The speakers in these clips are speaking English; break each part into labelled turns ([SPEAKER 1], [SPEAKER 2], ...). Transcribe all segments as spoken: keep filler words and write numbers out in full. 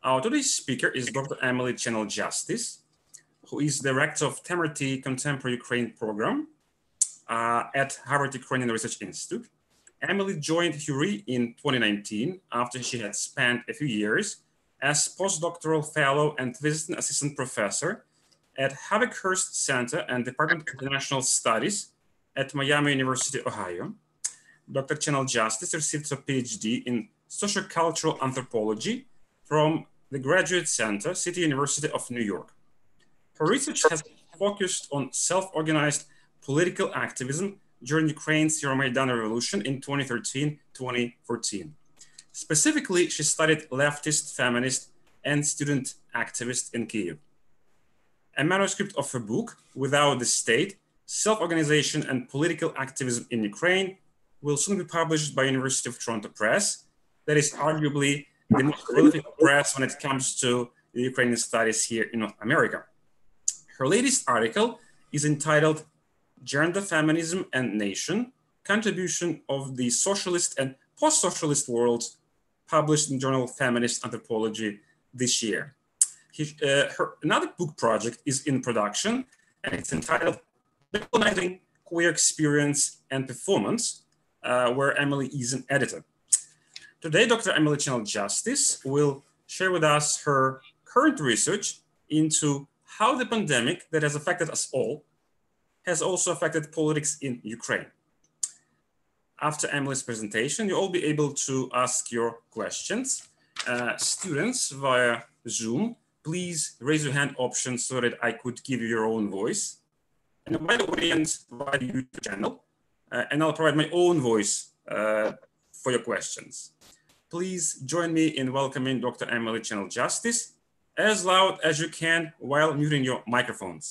[SPEAKER 1] Our today's speaker is Doctor Emily Channell-Justice, who is Director of Temerty Contemporary Ukraine Program uh, at Harvard Ukrainian Research Institute. Emily joined H U R I in twenty nineteen after she had spent a few years as postdoctoral fellow and visiting assistant professor at Havikhurst Center and Department of International Studies at Miami University, Ohio. Doctor Channell-Justice received a PhD in sociocultural anthropology from the Graduate Center, City University of New York. Her research has focused on self-organized political activism during Ukraine's Euromaidan revolution in twenty thirteen to twenty fourteen. Specifically, she studied leftist, feminist, and student activists in Kyiv. A manuscript of her book, Without the State, Self-Organization and Political Activism in Ukraine, will soon be published by University of Toronto Press. That is arguably the most prolific press when it comes to the Ukrainian studies here in North America. Her latest article is entitled Gender, Feminism and Nation, Contribution of the Socialist and Post-Socialist Worlds, published in journal Feminist Anthropology this year. He, uh, her, another book project is in production, and it's entitled Decolonizing Queer Experience and Performance, uh, where Emily is an editor. Today, Doctor Emily Channell-Justice will share with us her current research into how the pandemic that has affected us all has also affected politics in Ukraine. After Emily's presentation, you'll all be able to ask your questions. Uh, students via Zoom, please raise your hand option so that I could give you your own voice. And by the audience, via the YouTube channel, uh, and I'll provide my own voice uh, for your questions. Please join me in welcoming Doctor Emily Channell-Justice as loud as you can while muting your microphones.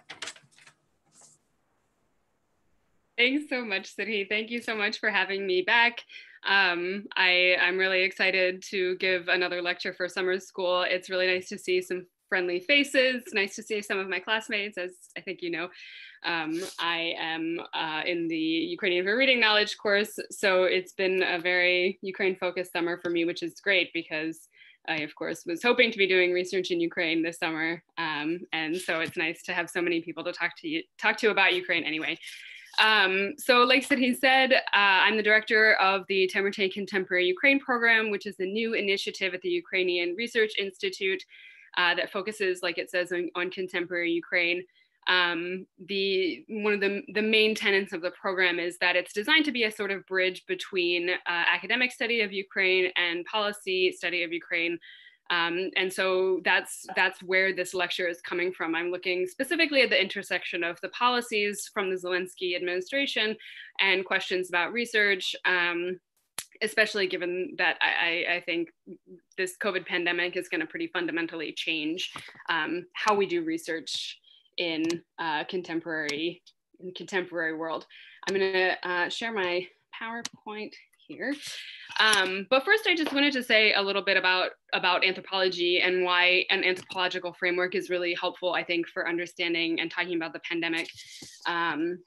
[SPEAKER 2] Thanks so much, Siddhi. Thank you so much for having me back. Um, I, I'm really excited to give another lecture for summer school. It's really nice to see some friendly faces. Nice to see some of my classmates, as I think you know. Um, I am uh, in the Ukrainian for Reading Knowledge course, so it's been a very Ukraine-focused summer for me, which is great because I, of course, was hoping to be doing research in Ukraine this summer. Um, and so it's nice to have so many people to talk to you, talk to about Ukraine anyway. Um, so like Siddhi said, uh, I'm the director of the Temerty Contemporary Ukraine Program, which is a new initiative at the Ukrainian Research Institute uh, that focuses, like it says, on, on contemporary Ukraine. Um, the, one of the, the main tenets of the program is that it's designed to be a sort of bridge between uh, academic study of Ukraine and policy study of Ukraine. Um, and so that's, that's where this lecture is coming from. I'm looking specifically at the intersection of the policies from the Zelensky administration and questions about research, um, especially given that I, I think this COVID pandemic is going to pretty fundamentally change um, how we do research in uh, contemporary, in contemporary world. I'm going to uh, share my PowerPoint here. Um, but first, I just wanted to say a little bit about, about anthropology and why an anthropological framework is really helpful, I think, for understanding and talking about the pandemic. Um,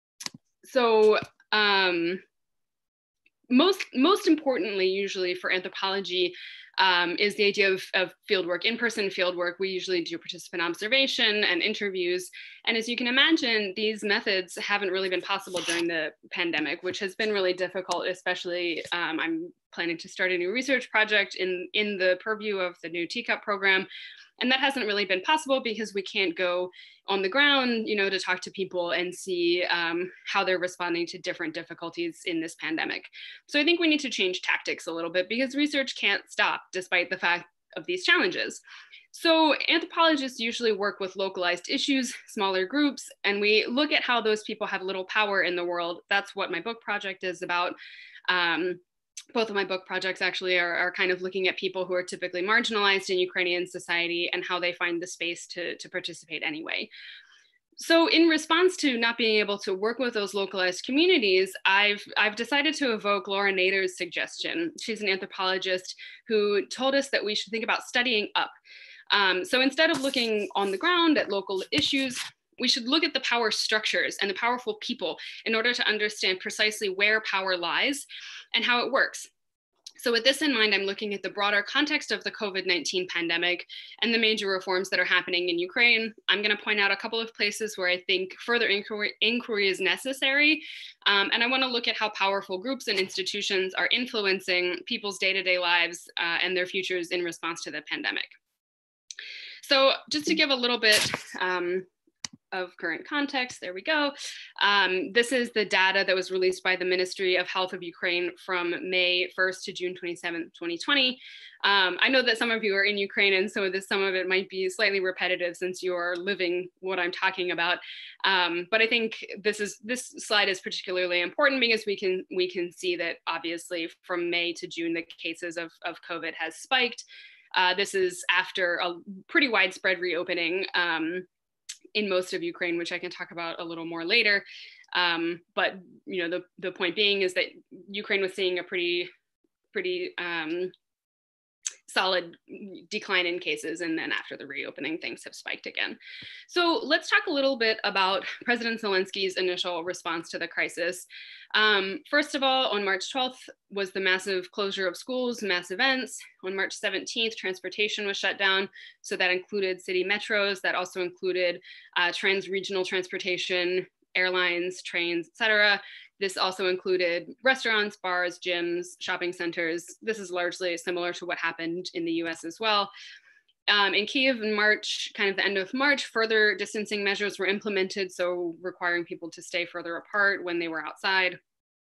[SPEAKER 2] so um, most, most importantly, usually for anthropology, um, is the idea of, of fieldwork, in-person fieldwork. We usually do participant observation and interviews. And as you can imagine, these methods haven't really been possible during the pandemic, which has been really difficult, especially um, I'm planning to start a new research project in, in the purview of the new Teacup program. And that hasn't really been possible because we can't go on the ground, you know, to talk to people and see um, how they're responding to different difficulties in this pandemic. So I think we need to change tactics a little bit because research can't stop despite the fact of these challenges. So anthropologists usually work with localized issues, smaller groups, and we look at how those people have little power in the world. That's what my book project is about. Um, Both of my book projects actually are, are kind of looking at people who are typically marginalized in Ukrainian society and how they find the space to, to participate anyway. So in response to not being able to work with those localized communities, I've, I've decided to evoke Laura Nader's suggestion. She's an anthropologist who told us that we should think about studying up. Um, so instead of looking on the ground at local issues, we should look at the power structures and the powerful people in order to understand precisely where power lies and how it works. So with this in mind, I'm looking at the broader context of the COVID nineteen pandemic and the major reforms that are happening in Ukraine. I'm going to point out a couple of places where I think further inquiry, inquiry is necessary. Um, and I want to look at how powerful groups and institutions are influencing people's day-to-day lives uh, and their futures in response to the pandemic. So just to give a little bit um, of current context, there we go. Um, this is the data that was released by the Ministry of Health of Ukraine from May first to June twenty-seventh, twenty twenty. Um, I know that some of you are in Ukraine, and so this, some of it might be slightly repetitive since you are living what I'm talking about. Um, but I think this is this slide is particularly important because we can we can see that obviously from May to June, the cases of, of COVID has spiked. Uh, this is after a pretty widespread reopening um, in most of Ukraine, which I can talk about a little more later. Um, but you know, the, the point being is that Ukraine was seeing a pretty, pretty um, solid decline in cases, and then after the reopening, things have spiked again. So let's talk a little bit about President Zelensky's initial response to the crisis. Um, first of all, on March twelfth was the massive closure of schools, mass events. On March seventeenth, transportation was shut down. So that included city metros, that also included uh, trans-regional transportation, airlines, trains, et cetera. This also included restaurants, bars, gyms, shopping centers. This is largely similar to what happened in the U S as well. Um, in Kyiv in March, kind of the end of March, further distancing measures were implemented, so requiring people to stay further apart when they were outside.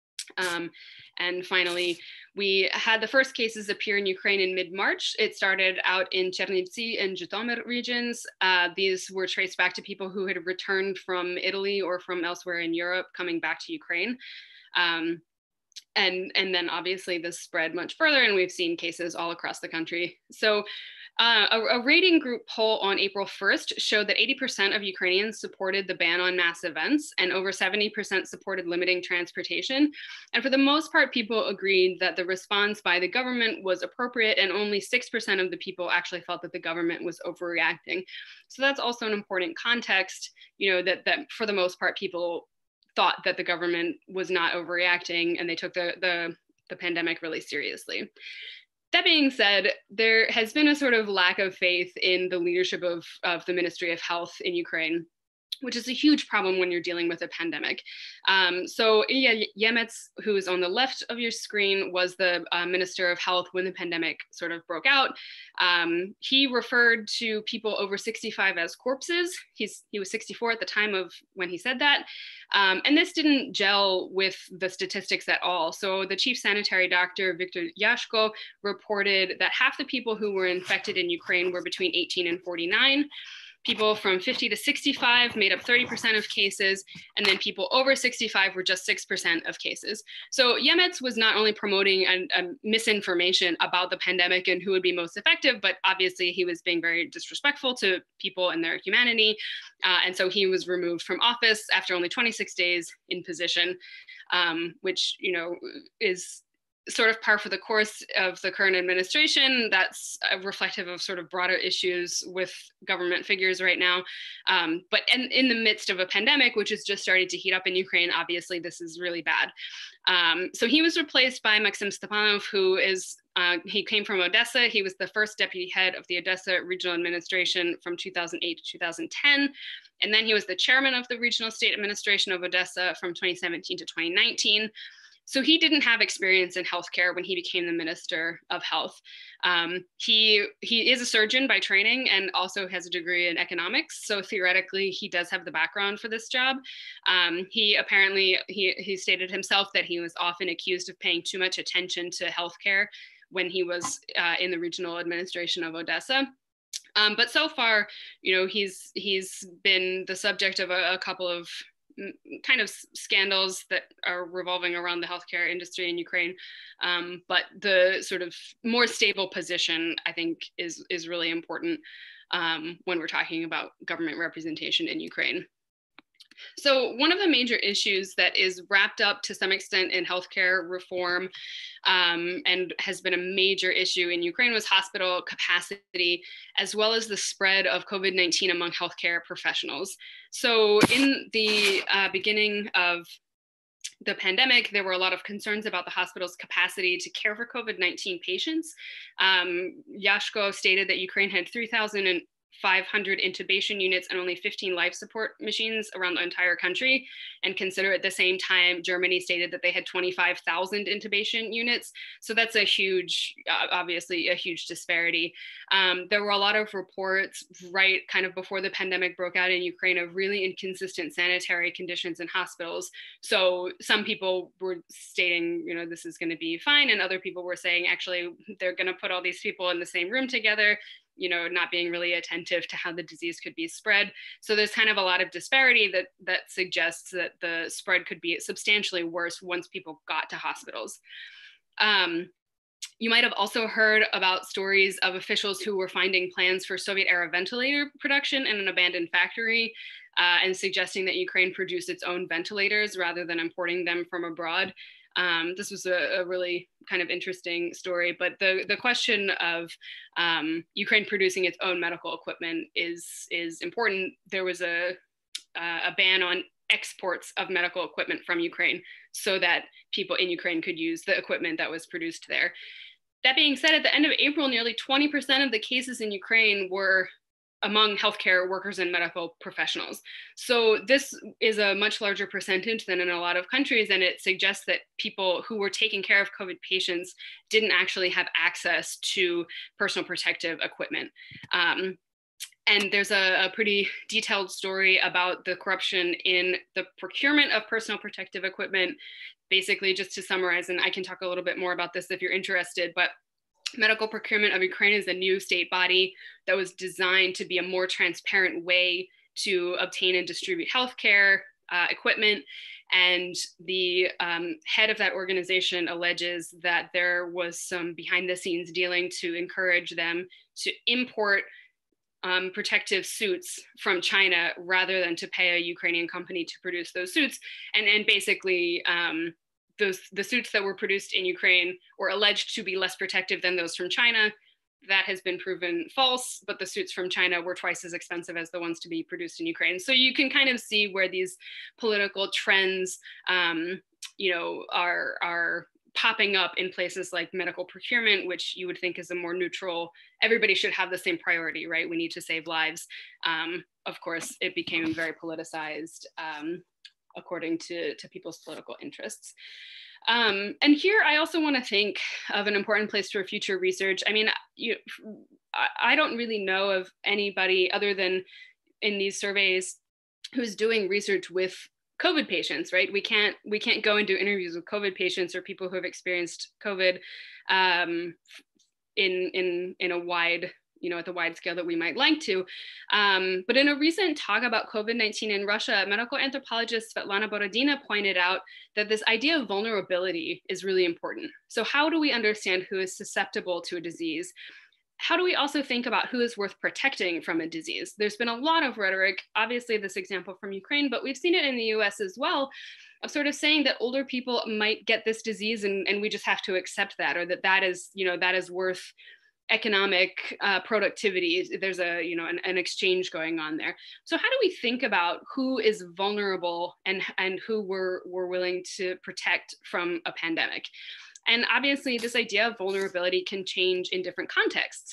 [SPEAKER 2] Um, and finally, we had the first cases appear in Ukraine in mid-March. It started out in Chernivtsi and Zhytomyr regions. Uh, these were traced back to people who had returned from Italy or from elsewhere in Europe, coming back to Ukraine. Um, and, and then obviously this spread much further, and we've seen cases all across the country. So Uh, a, a rating group poll on April first showed that eighty percent of Ukrainians supported the ban on mass events, and over seventy percent supported limiting transportation. And for the most part, people agreed that the response by the government was appropriate, and only six percent of the people actually felt that the government was overreacting. So that's also an important context, you know, that, that for the most part, people thought that the government was not overreacting, and they took the, the, the pandemic really seriously. That being said, there has been a sort of lack of faith in the leadership of, of the Ministry of Health in Ukraine, which is a huge problem when you're dealing with a pandemic. Um, so Ilya Yemets, who is on the left of your screen, was the uh, Minister of Health when the pandemic sort of broke out. Um, he referred to people over sixty-five as corpses. He's, he was sixty-four at the time of when he said that. Um, and this didn't gel with the statistics at all. So the chief sanitary doctor, Viktor Yashko, reported that half the people who were infected in Ukraine were between eighteen and forty-nine. People from fifty to sixty-five made up thirty percent of cases, and then people over sixty-five were just six percent of cases. So Yemets was not only promoting a, a misinformation about the pandemic and who would be most effective, but obviously he was being very disrespectful to people and their humanity. Uh, and so he was removed from office after only twenty-six days in position, um, which, you know, is sort of par for the course of the current administration. That's reflective of sort of broader issues with government figures right now. Um, but in, in the midst of a pandemic, which is just starting to heat up in Ukraine, obviously this is really bad. Um, so he was replaced by Maxim Stepanov, who is, uh, he came from Odessa. He was the first deputy head of the Odessa Regional Administration from two thousand eight to two thousand ten. And then he was the chairman of the Regional State Administration of Odessa from twenty seventeen to twenty nineteen. So he didn't have experience in healthcare when he became the Minister of Health. Um, he, he is a surgeon by training and also has a degree in economics. So theoretically, he does have the background for this job. Um, he apparently, he, he stated himself that he was often accused of paying too much attention to healthcare when he was uh, in the regional administration of Odessa. Um, but so far, you know, he's, he's been the subject of a, a couple of kind of scandals that are revolving around the healthcare industry in Ukraine. Um, but the sort of more stable position, I think, is, is really important um, when we're talking about government representation in Ukraine. So one of the major issues that is wrapped up to some extent in healthcare reform um, and has been a major issue in Ukraine was hospital capacity, as well as the spread of COVID nineteen among healthcare professionals. So in the uh, beginning of the pandemic, there were a lot of concerns about the hospital's capacity to care for COVID nineteen patients. Um, Yashko stated that Ukraine had three thousand five hundred intubation units and only fifteen life support machines around the entire country. And consider at the same time, Germany stated that they had twenty-five thousand intubation units. So that's a huge, obviously a huge disparity. Um, there were a lot of reports right kind of before the pandemic broke out in Ukraine of really inconsistent sanitary conditions in hospitals. So some people were stating, you know, this is going to be fine. And other people were saying, actually, they're going to put all these people in the same room together, you know, not being really attentive to how the disease could be spread. So there's kind of a lot of disparity that that suggests that the spread could be substantially worse once people got to hospitals. Um, you might have also heard about stories of officials who were finding plans for Soviet-era ventilator production in an abandoned factory uh, and suggesting that Ukraine produce its own ventilators rather than importing them from abroad. Um, this was a, a really kind of interesting story, but the, the question of um, Ukraine producing its own medical equipment is, is important. There was a, a ban on exports of medical equipment from Ukraine so that people in Ukraine could use the equipment that was produced there. That being said, at the end of April, nearly twenty percent of the cases in Ukraine were among healthcare workers and medical professionals. So this is a much larger percentage than in a lot of countries, and it suggests that people who were taking care of COVID patients didn't actually have access to personal protective equipment. Um, and there's a, a pretty detailed story about the corruption in the procurement of personal protective equipment. Basically, just to summarize, and I can talk a little bit more about this if you're interested, but medical procurement of Ukraine is a new state body that was designed to be a more transparent way to obtain and distribute healthcare uh, equipment. And the um, head of that organization alleges that there was some behind the scenes dealing to encourage them to import um, protective suits from China rather than to pay a Ukrainian company to produce those suits. And, and basically, um, Those, the suits that were produced in Ukraine were alleged to be less protective than those from China. That has been proven false, but the suits from China were twice as expensive as the ones to be produced in Ukraine. So you can kind of see where these political trends, um, you know, are, are popping up in places like medical procurement, which you would think is a more neutral, everybody should have the same priority, right? We need to save lives. Um, of course, it became very politicized, um, according to, to people's political interests. Um, and here I also want to think of an important place for future research. I mean, you, I don't really know of anybody other than in these surveys who's doing research with COVID patients, right? We can't, we can't go and do interviews with COVID patients or people who have experienced COVID um, in, in, in a wide you know, at the wide scale that we might like to. Um, but in a recent talk about COVID nineteen in Russia, medical anthropologist Svetlana Borodina pointed out that this idea of vulnerability is really important. So how do we understand who is susceptible to a disease? How do we also think about who is worth protecting from a disease? There's been a lot of rhetoric, obviously this example from Ukraine, but we've seen it in the U S as well, of sort of saying that older people might get this disease and, and we just have to accept that, or that that is, you know, that is worth economic uh, productivity. There's a, you know, an, an exchange going on there. So how do we think about who is vulnerable and, and who we're, we're willing to protect from a pandemic? And obviously this idea of vulnerability can change in different contexts.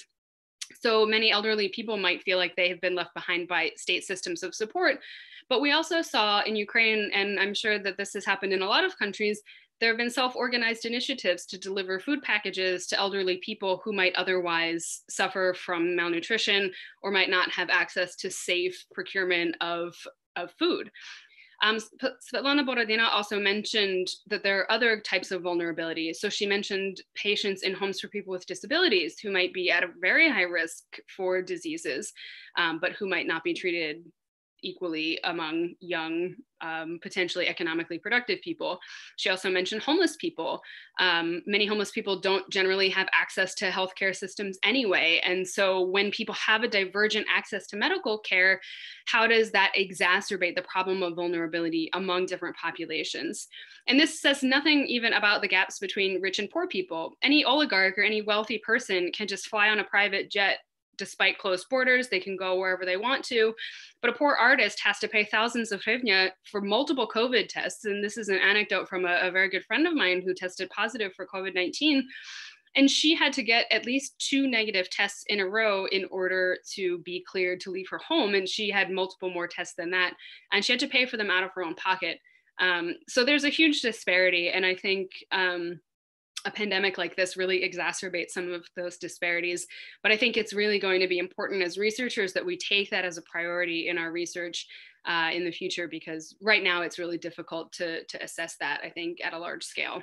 [SPEAKER 2] So many elderly people might feel like they have been left behind by state systems of support. But we also saw in Ukraine, and I'm sure that this has happened in a lot of countries, there have been self-organized initiatives to deliver food packages to elderly people who might otherwise suffer from malnutrition or might not have access to safe procurement of, of food. Um, Svetlana Borodina also mentioned that there are other types of vulnerability. So she mentioned patients in homes for people with disabilities who might be at a very high risk for diseases, um, but who might not be treated equally among young, um, potentially economically productive people. She also mentioned homeless people. Um, many homeless people don't generally have access to healthcare systems anyway. And so when people have a divergent access to medical care, how does that exacerbate the problem of vulnerability among different populations? And this says nothing even about the gaps between rich and poor people. Any oligarch or any wealthy person can just fly on a private jet despite closed borders, they can go wherever they want to. But a poor artist has to pay thousands of hryvnia for multiple COVID tests. And this is an anecdote from a, a very good friend of mine who tested positive for COVID nineteen. And she had to get at least two negative tests in a row in order to be cleared to leave her home. And she had multiple more tests than that. And she had to pay for them out of her own pocket. Um, so there's a huge disparity. And I think um, a pandemic like this really exacerbates some of those disparities. But I think it's really going to be important as researchers that we take that as a priority in our research uh, in the future, because right now it's really difficult to, to assess that, I think, at a large scale.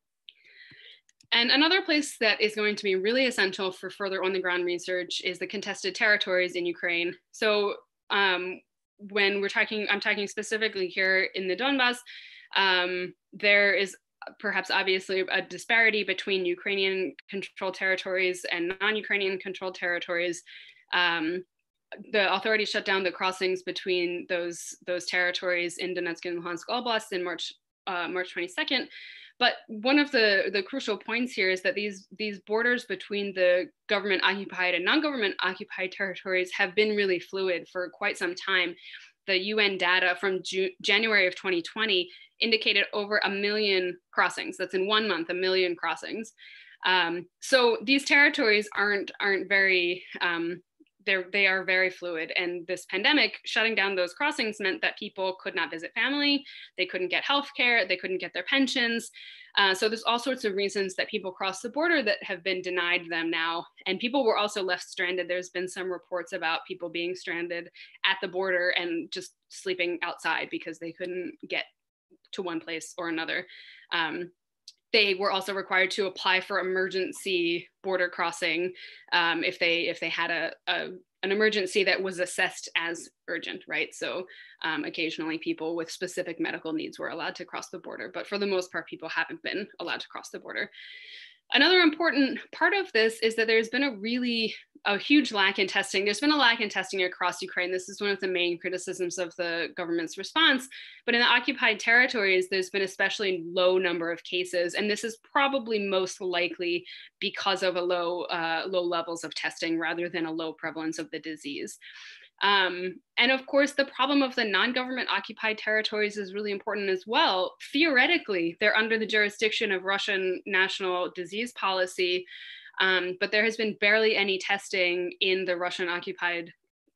[SPEAKER 2] And another place that is going to be really essential for further on the ground research is the contested territories in Ukraine. So um, when we're talking, I'm talking specifically here in the Donbass, um, there is perhaps obviously a disparity between Ukrainian controlled territories and non-Ukrainian controlled territories. Um, the authorities shut down the crossings between those, those territories in Donetsk and Luhansk Oblast in March, uh, March twenty-second. But one of the, the crucial points here is that these, these borders between the government occupied and non-government occupied territories have been really fluid for quite some time. The U N data from Ju- January of twenty twenty indicated over a million crossings. That's in one month, a million crossings. Um, so these territories aren't, aren't very, um, they're, they are very fluid. And this pandemic shutting down those crossings meant that people could not visit family, they couldn't get healthcare, they couldn't get their pensions. Uh, so there's all sorts of reasons that people cross the border that have been denied them now. And people were also left stranded. There's been some reports about people being stranded at the border and just sleeping outside because they couldn't get to one place or another. Um, They were also required to apply for emergency border crossing um, if they if they had a, a an emergency that was assessed as urgent, right? So um, occasionally people with specific medical needs were allowed to cross the border, but for the most part, people haven't been allowed to cross the border. Another important part of this is that there's been a really, a huge lack in testing. There's been a lack in testing across Ukraine. This is one of the main criticisms of the government's response. But in the occupied territories, there's been especially low number of cases. And this is probably most likely because of a low, uh, low levels of testing rather than a low prevalence of the disease. Um, and of course, the problem of the non-government occupied territories is really important as well. Theoretically, they're under the jurisdiction of Russian national disease policy, um, but there has been barely any testing in the Russian occupied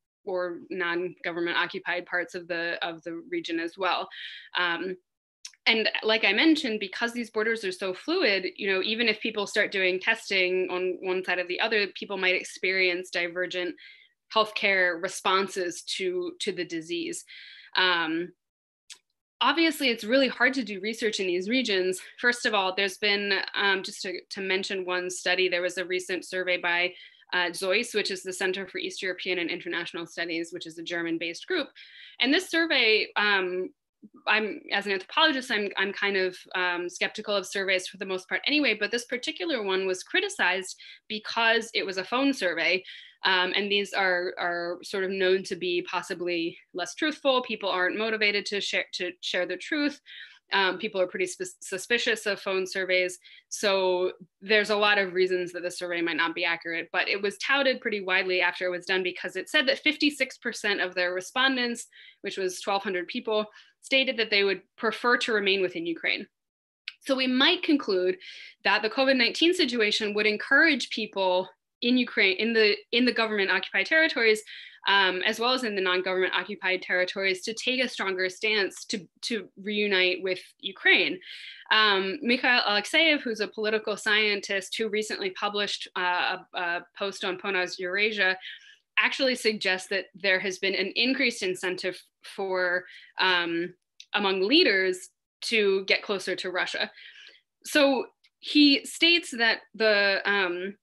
[SPEAKER 2] or non-government occupied parts of the, of the region as well. Um, And like I mentioned, because these borders are so fluid, you know, even if people start doing testing on one side or the other, people might experience divergent healthcare responses to, to the disease. Um, obviously, it's really hard to do research in these regions. First of all, there's been, um, just to, to mention one study, there was a recent survey by uh, ZOIS, which is the Center for East European and International Studies, which is a German-based group. And this survey, um, I'm, as an anthropologist, I'm, I'm kind of um, skeptical of surveys for the most part anyway, but this particular one was criticized because it was a phone survey. Um, and these are, are sort of known to be possibly less truthful. People aren't motivated to share, to share the truth. Um, people are pretty suspicious of phone surveys. So there's a lot of reasons that the survey might not be accurate, but it was touted pretty widely after it was done because it said that fifty-six percent of their respondents, which was twelve hundred people, stated that they would prefer to remain within Ukraine. So we might conclude that the COVID nineteen situation would encourage people in Ukraine, in the, in the government occupied territories, um, as well as in the non-government occupied territories, to take a stronger stance to, to reunite with Ukraine. Um, Mikhail Alexeyev, who's a political scientist who recently published uh, a, a post on Ponas Eurasia, actually suggests that there has been an increased incentive for um, among leaders to get closer to Russia. So he states that the um,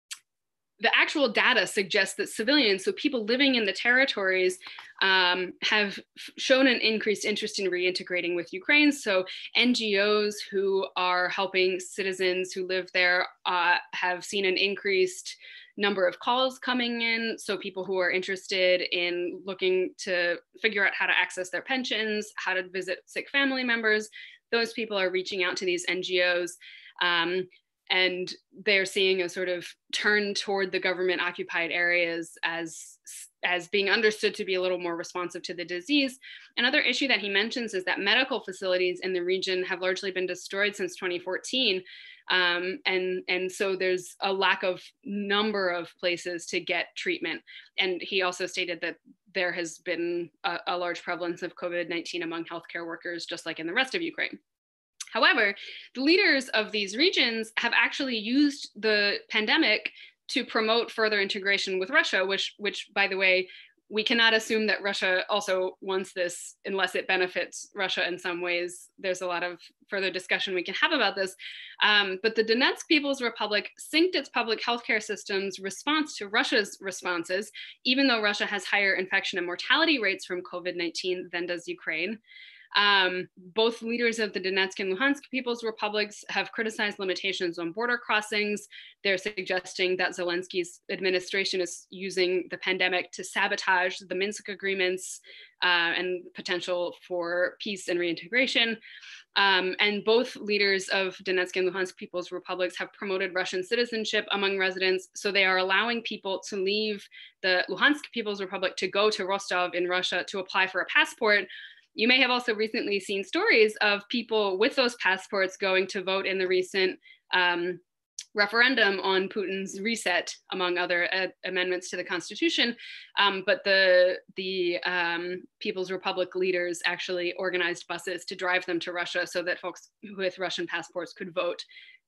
[SPEAKER 2] the actual data suggests that civilians, so people living in the territories, um, have shown an increased interest in reintegrating with Ukraine. So N G Os who are helping citizens who live there uh, have seen an increased number of calls coming in. So people who are interested in looking to figure out how to access their pensions, how to visit sick family members, those people are reaching out to these N G Os. Um, And they're seeing a sort of turn toward the government occupied areas as, as being understood to be a little more responsive to the disease. Another issue that he mentions is that medical facilities in the region have largely been destroyed since twenty fourteen. Um, and, and so there's a lack of number of places to get treatment. And he also stated that there has been a, a large prevalence of COVID nineteen among healthcare workers, just like in the rest of Ukraine. However, the leaders of these regions have actually used the pandemic to promote further integration with Russia, which, which, by the way, we cannot assume that Russia also wants this unless it benefits Russia in some ways. There's a lot of further discussion we can have about this. Um, but the Donetsk People's Republic synced its public healthcare system's response to Russia's responses, even though Russia has higher infection and mortality rates from COVID nineteen than does Ukraine. Um, both leaders of the Donetsk and Luhansk People's Republics have criticized limitations on border crossings. They're suggesting that Zelensky's administration is using the pandemic to sabotage the Minsk agreements uh, and potential for peace and reintegration. Um, and both leaders of Donetsk and Luhansk People's Republics have promoted Russian citizenship among residents. So they are allowing people to leave the Luhansk People's Republic to go to Rostov in Russia to apply for a passport. You may have also recently seen stories of people with those passports going to vote in the recent um, referendum on Putin's reset, among other uh, amendments to the constitution. Um, but the, the um, People's Republic leaders actually organized buses to drive them to Russia so that folks with Russian passports could vote,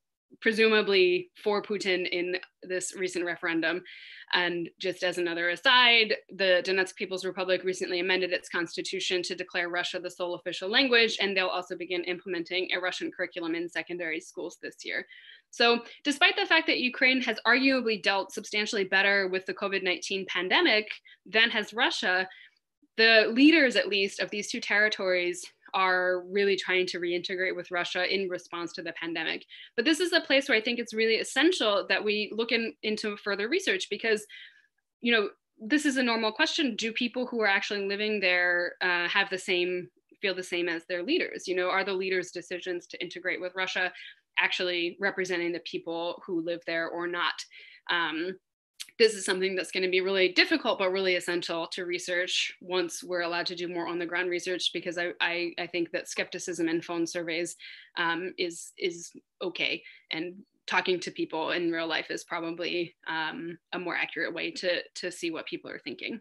[SPEAKER 2] presumably for Putin in this recent referendum. And just as another aside, the Donetsk People's Republic recently amended its constitution to declare Russia the sole official language, and they'll also begin implementing a Russian curriculum in secondary schools this year. So despite the fact that Ukraine has arguably dealt substantially better with the COVID nineteen pandemic than has Russia, the leaders, at least, of these two territories are really trying to reintegrate with Russia in response to the pandemic. But this is a place where I think it's really essential that we look in, into further research, because, you know, this is a normal question. Do people who are actually living there uh, have the same, feel the same as their leaders? You know, are the leaders' decisions to integrate with Russia actually representing the people who live there or not? Um, This is something that's going to be really difficult, but really essential to research once we're allowed to do more on the ground research, because I, I, I think that skepticism and phone surveys um, is, is okay. And talking to people in real life is probably um, a more accurate way to, to see what people are thinking.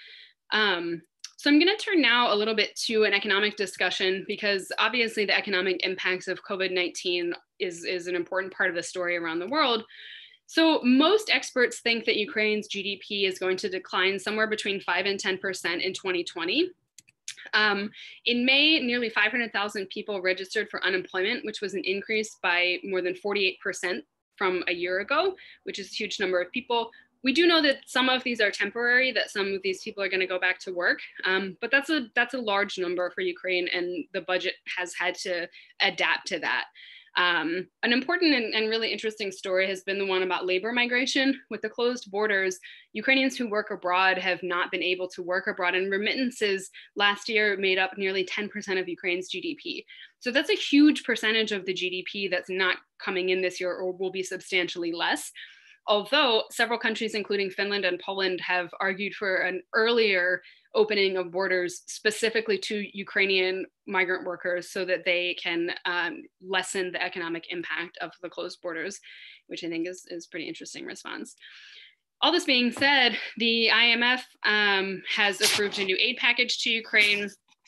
[SPEAKER 2] Um, so I'm going to turn now a little bit to an economic discussion, because obviously the economic impacts of COVID nineteen is, is an important part of the story around the world. So most experts think that Ukraine's G D P is going to decline somewhere between five and ten percent in twenty twenty. Um, in May, nearly five hundred thousand people registered for unemployment, which was an increase by more than forty-eight percent from a year ago, which is a huge number of people. We do know that some of these are temporary, that some of these people are going to go back to work, um, but that's a, that's a large number for Ukraine, and the budget has had to adapt to that. Um, an important and, and really interesting story has been the one about labor migration. With the closed borders, Ukrainians who work abroad have not been able to work abroad, and remittances last year made up nearly ten percent of Ukraine's G D P. So that's a huge percentage of the G D P that's not coming in this year, or will be substantially less. Although several countries, including Finland and Poland, have argued for an earlier opening of borders specifically to Ukrainian migrant workers so that they can um, lessen the economic impact of the closed borders, which I think is, is a pretty interesting response. All this being said, the I M F um, has approved a new aid package to Ukraine,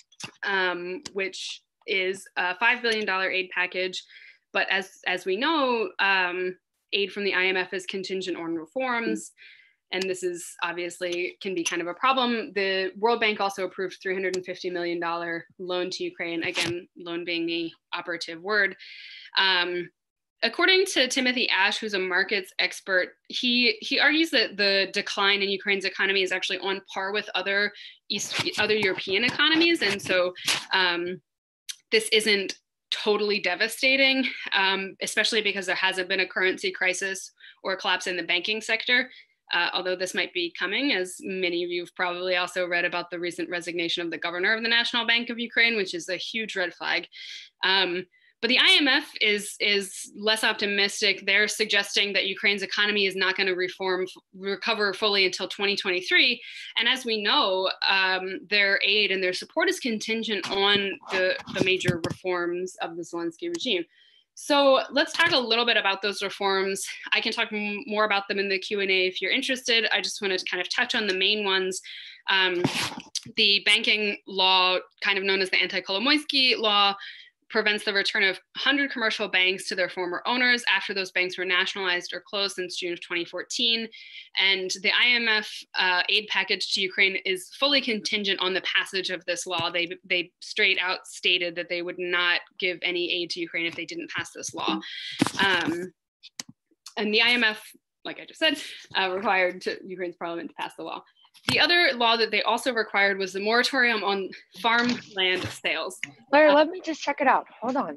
[SPEAKER 2] um, which is a five billion dollars aid package. But as, as we know, um, aid from the I M F is contingent on reforms. And this is obviously can be kind of a problem. The World Bank also approved three hundred fifty million dollars loan to Ukraine, again, loan being the operative word. Um, according to Timothy Ash, who's a markets expert, he, he argues that the decline in Ukraine's economy is actually on par with other, East, other European economies. And so um, this isn't totally devastating, um, especially because there hasn't been a currency crisis or a collapse in the banking sector. Uh, although this might be coming, as many of you have probably also read about the recent resignation of the governor of the National Bank of Ukraine, which is a huge red flag. Um, but the I M F is, is less optimistic. They're suggesting that Ukraine's economy is not going to reform, recover fully until twenty twenty-three. And as we know, um, their aid and their support is contingent on the, the major reforms of the Zelensky regime. So let's talk a little bit about those reforms. I can talk m- more about them in the Q and A if you're interested. I just want to kind of touch on the main ones. Um, the banking law, kind of known as the anti-Kolomoisky law, prevents the return of one hundred commercial banks to their former owners after those banks were nationalized or closed since June of twenty fourteen. And the I M F uh, aid package to Ukraine is fully contingent on the passage of this law. They, they straight out stated that they would not give any aid to Ukraine if they didn't pass this law. Um, and the I M F, like I just said, uh, required to Ukraine's parliament to pass the law. The other law that they also required was the moratorium on farmland sales.
[SPEAKER 3] Claire,
[SPEAKER 2] uh,
[SPEAKER 3] let me just check it out. Hold on.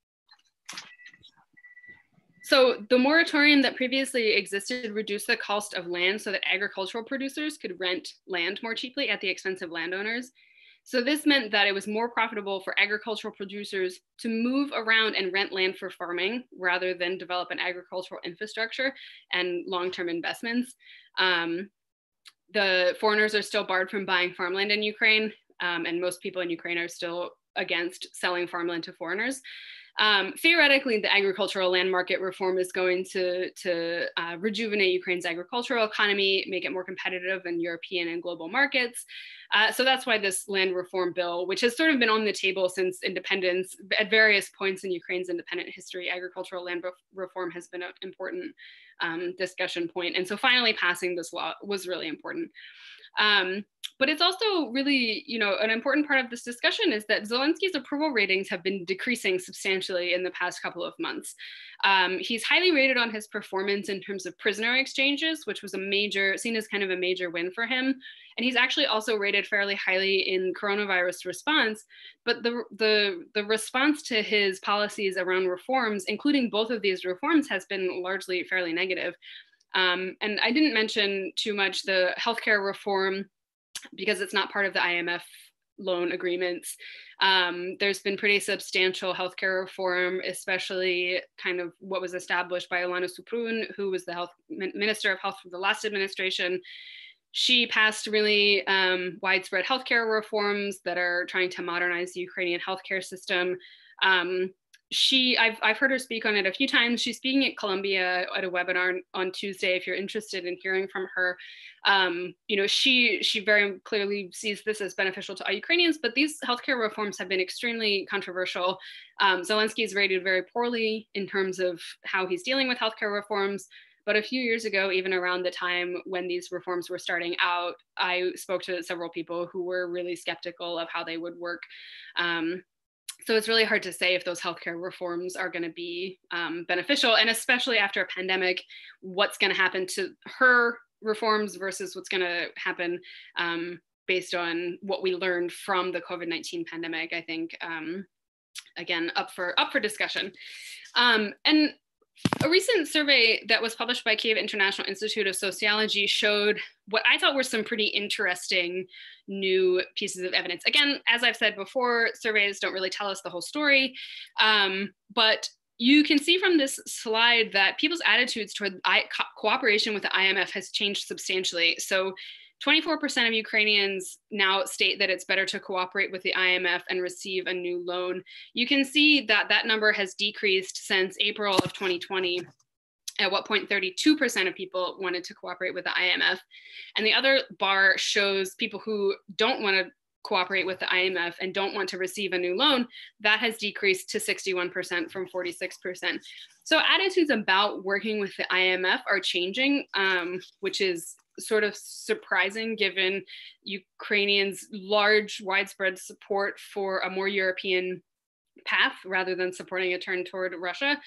[SPEAKER 2] So the moratorium that previously existed reduced the cost of land so that agricultural producers could rent land more cheaply at the expense of landowners. So this meant that it was more profitable for agricultural producers to move around and rent land for farming rather than develop an agricultural infrastructure and long-term investments. Um, The foreigners are still barred from buying farmland in Ukraine, um, and most people in Ukraine are still against selling farmland to foreigners. Um, theoretically, the agricultural land market reform is going to, to uh, rejuvenate Ukraine's agricultural economy, make it more competitive in European and global markets. Uh, so that's why this land reform bill, which has sort of been on the table since independence, at various points in Ukraine's independent history, agricultural land reform has been an important um, discussion point. And so finally passing this law was really important. Um, but it's also really, you know, an important part of this discussion is that Zelensky's approval ratings have been decreasing substantially in the past couple of months. Um, he's highly rated on his performance in terms of prisoner exchanges, which was a major, seen as kind of a major win for him. And he's actually also rated fairly highly in coronavirus response. But the, the, the response to his policies around reforms, including both of these reforms, has been largely fairly negative. Um, and I didn't mention too much the healthcare reform because it's not part of the I M F loan agreements. Um, there's been pretty substantial healthcare reform, especially kind of what was established by Ilana Suprun, who was the health minister of health for the last administration. She passed really um, widespread healthcare reforms that are trying to modernize the Ukrainian healthcare system. Um, She, I've, I've heard her speak on it a few times. She's speaking at Columbia at a webinar on Tuesday. If you're interested in hearing from her, um, you know, she, she very clearly sees this as beneficial to all Ukrainians, but these healthcare reforms have been extremely controversial. Um, Zelensky is rated very poorly in terms of how he's dealing with healthcare reforms. But a few years ago, even around the time when these reforms were starting out, I spoke to several people who were really skeptical of how they would work. Um, So it's really hard to say if those healthcare reforms are going to be um, beneficial, and especially after a pandemic, what's going to happen to her reforms versus what's going to happen um, based on what we learned from the COVID nineteen pandemic. I think, um, again, up for up for discussion. Um, and a recent survey that was published by Kyiv International Institute of Sociology showed what I thought were some pretty interesting new pieces of evidence. Again, as I've said before, surveys don't really tell us the whole story, um, but you can see from this slide that people's attitudes toward I, co- cooperation with the I M F has changed substantially. So twenty-four percent of Ukrainians now state that it's better to cooperate with the I M F and receive a new loan. You can see that that number has decreased since April of twenty twenty. At what point thirty-two percent of people wanted to cooperate with the I M F. And the other bar shows people who don't want to cooperate with the I M F and don't want to receive a new loan. That has decreased to sixty-one percent from forty-six percent. So attitudes about working with the I M F are changing, um, which is sort of surprising given Ukrainians' large, widespread support for a more European path rather than supporting a turn toward Russia.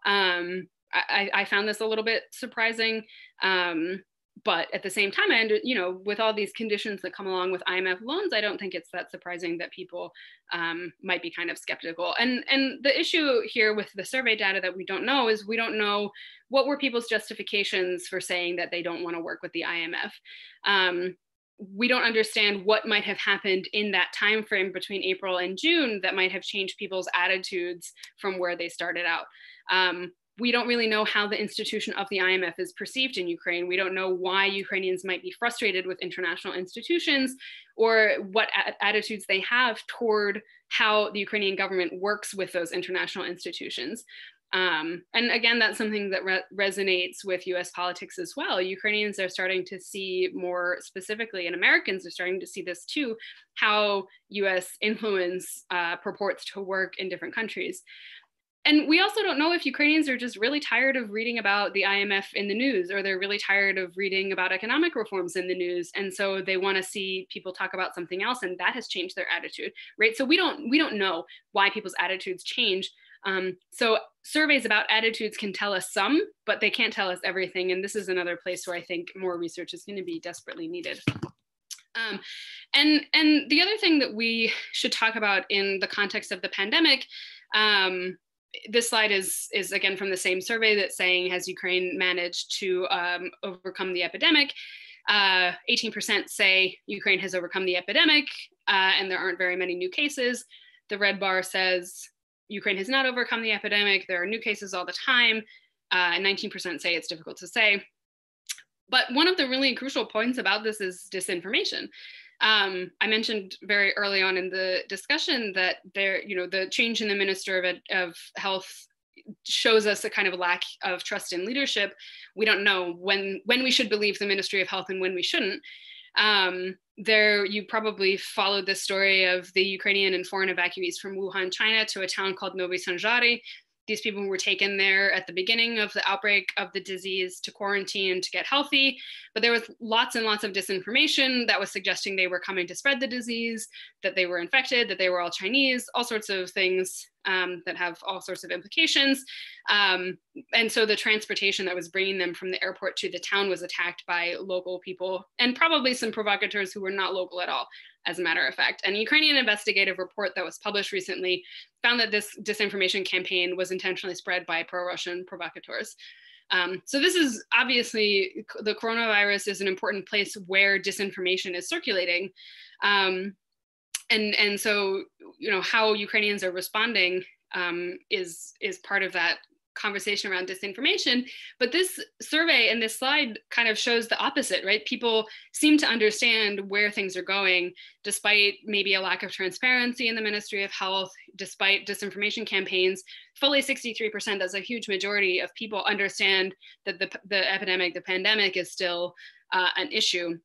[SPEAKER 2] Um, I, I found this a little bit surprising, um, but at the same time, I under, you know, with all these conditions that come along with I M F loans, I don't think it's that surprising that people um, might be kind of skeptical. And, and the issue here with the survey data that we don't know is we don't know what were people's justifications for saying that they don't want to work with the I M F. Um, we don't understand what might have happened in that time frame between April and June that might have changed people's attitudes from where they started out. Um, we don't really know how the institution of the I M F is perceived in Ukraine. We don't know why Ukrainians might be frustrated with international institutions, or what a- attitudes they have toward how the Ukrainian government works with those international institutions. Um, and again, that's something that re- resonates with U S politics as well. Ukrainians are starting to see more specifically, and Americans are starting to see this too, how U S influence uh, purports to work in different countries. And we also don't know if Ukrainians are just really tired of reading about the I M F in the news, or they're really tired of reading about economic reforms in the news. And so they want to see people talk about something else, and that has changed their attitude, right? So we don't, we don't know why people's attitudes change. Um, so surveys about attitudes can tell us some, but they can't tell us everything. And this is another place where I think more research is going to be desperately needed. Um, and, and the other thing that we should talk about in the context of the pandemic, um, this slide is, is again from the same survey that's saying, has Ukraine managed to um, overcome the epidemic? Uh, eighteen percent say Ukraine has overcome the epidemic, uh, and there aren't very many new cases. The red bar says Ukraine has not overcome the epidemic. There are new cases all the time. Uh, and nineteen percent say it's difficult to say. But one of the really crucial points about this is disinformation. Um, I mentioned very early on in the discussion that there, you know, the change in the Minister of, of Health shows us a kind of lack of trust in leadership. We don't know when, when we should believe the Ministry of Health and when we shouldn't. Um, there, you probably followed the story of the Ukrainian and foreign evacuees from Wuhan, China, to a town called Novi Sanjari. These people were taken there at the beginning of the outbreak of the disease to quarantine to get healthy, but there was lots and lots of disinformation that was suggesting they were coming to spread the disease, that they were infected, that they were all Chinese, all sorts of things um, that have all sorts of implications. Um, and so the transportation that was bringing them from the airport to the town was attacked by local people, and probably some provocateurs who were not local at all, as a matter of fact. And a Ukrainian investigative report that was published recently found that this disinformation campaign was intentionally spread by pro-Russian provocateurs. Um, so this is obviously, the coronavirus is an important place where disinformation is circulating. Um, and, and so, you know, how Ukrainians are responding um, is, is part of that conversation around disinformation. But this survey and this slide kind of shows the opposite, right? People seem to understand where things are going, despite maybe a lack of transparency in the Ministry of Health, despite disinformation campaigns. Fully sixty-three percent, that's a huge majority of people, understand that the, the epidemic, the pandemic, is still uh, an issue.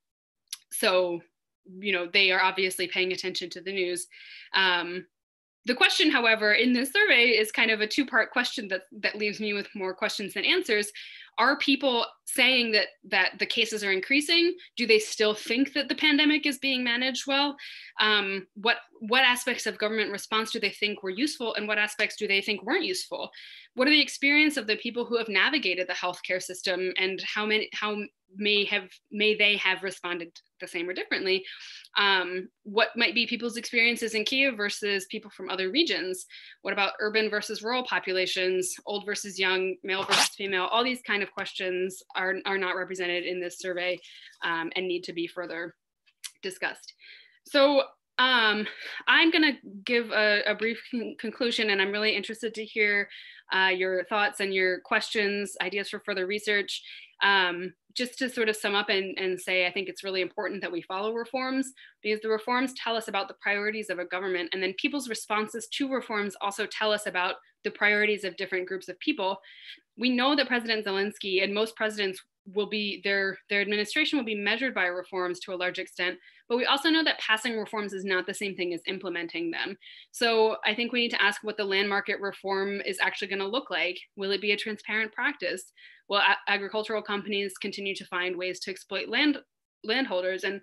[SPEAKER 2] So, you know, they are obviously paying attention to the news. Um, The question, however, in this survey is kind of a two-part question that, that leaves me with more questions than answers. Are people saying that, that the cases are increasing? Do they still think that the pandemic is being managed well? Um, what, what aspects of government response do they think were useful, and what aspects do they think weren't useful? What are the experience of the people who have navigated the healthcare system, and how many, how may have, may they have responded the same or differently? Um, what might be people's experiences in Kyiv versus people from other regions? What about urban versus rural populations, old versus young, male versus female? All these kind of questions are, are not represented in this survey um, and need to be further discussed. So um, I'm gonna give a, a brief con conclusion, and I'm really interested to hear uh, your thoughts and your questions, ideas for further research. Um, just to sort of sum up and, and say, I think it's really important that we follow reforms, because the reforms tell us about the priorities of a government, and then people's responses to reforms also tell us about the priorities of different groups of people. We know that President Zelensky and most presidents will be, their, their administration will be measured by reforms to a large extent, but we also know that passing reforms is not the same thing as implementing them. So I think we need to ask what the land market reform is actually going to look like. Will it be a transparent practice? Will agricultural companies continue to find ways to exploit land landholders? And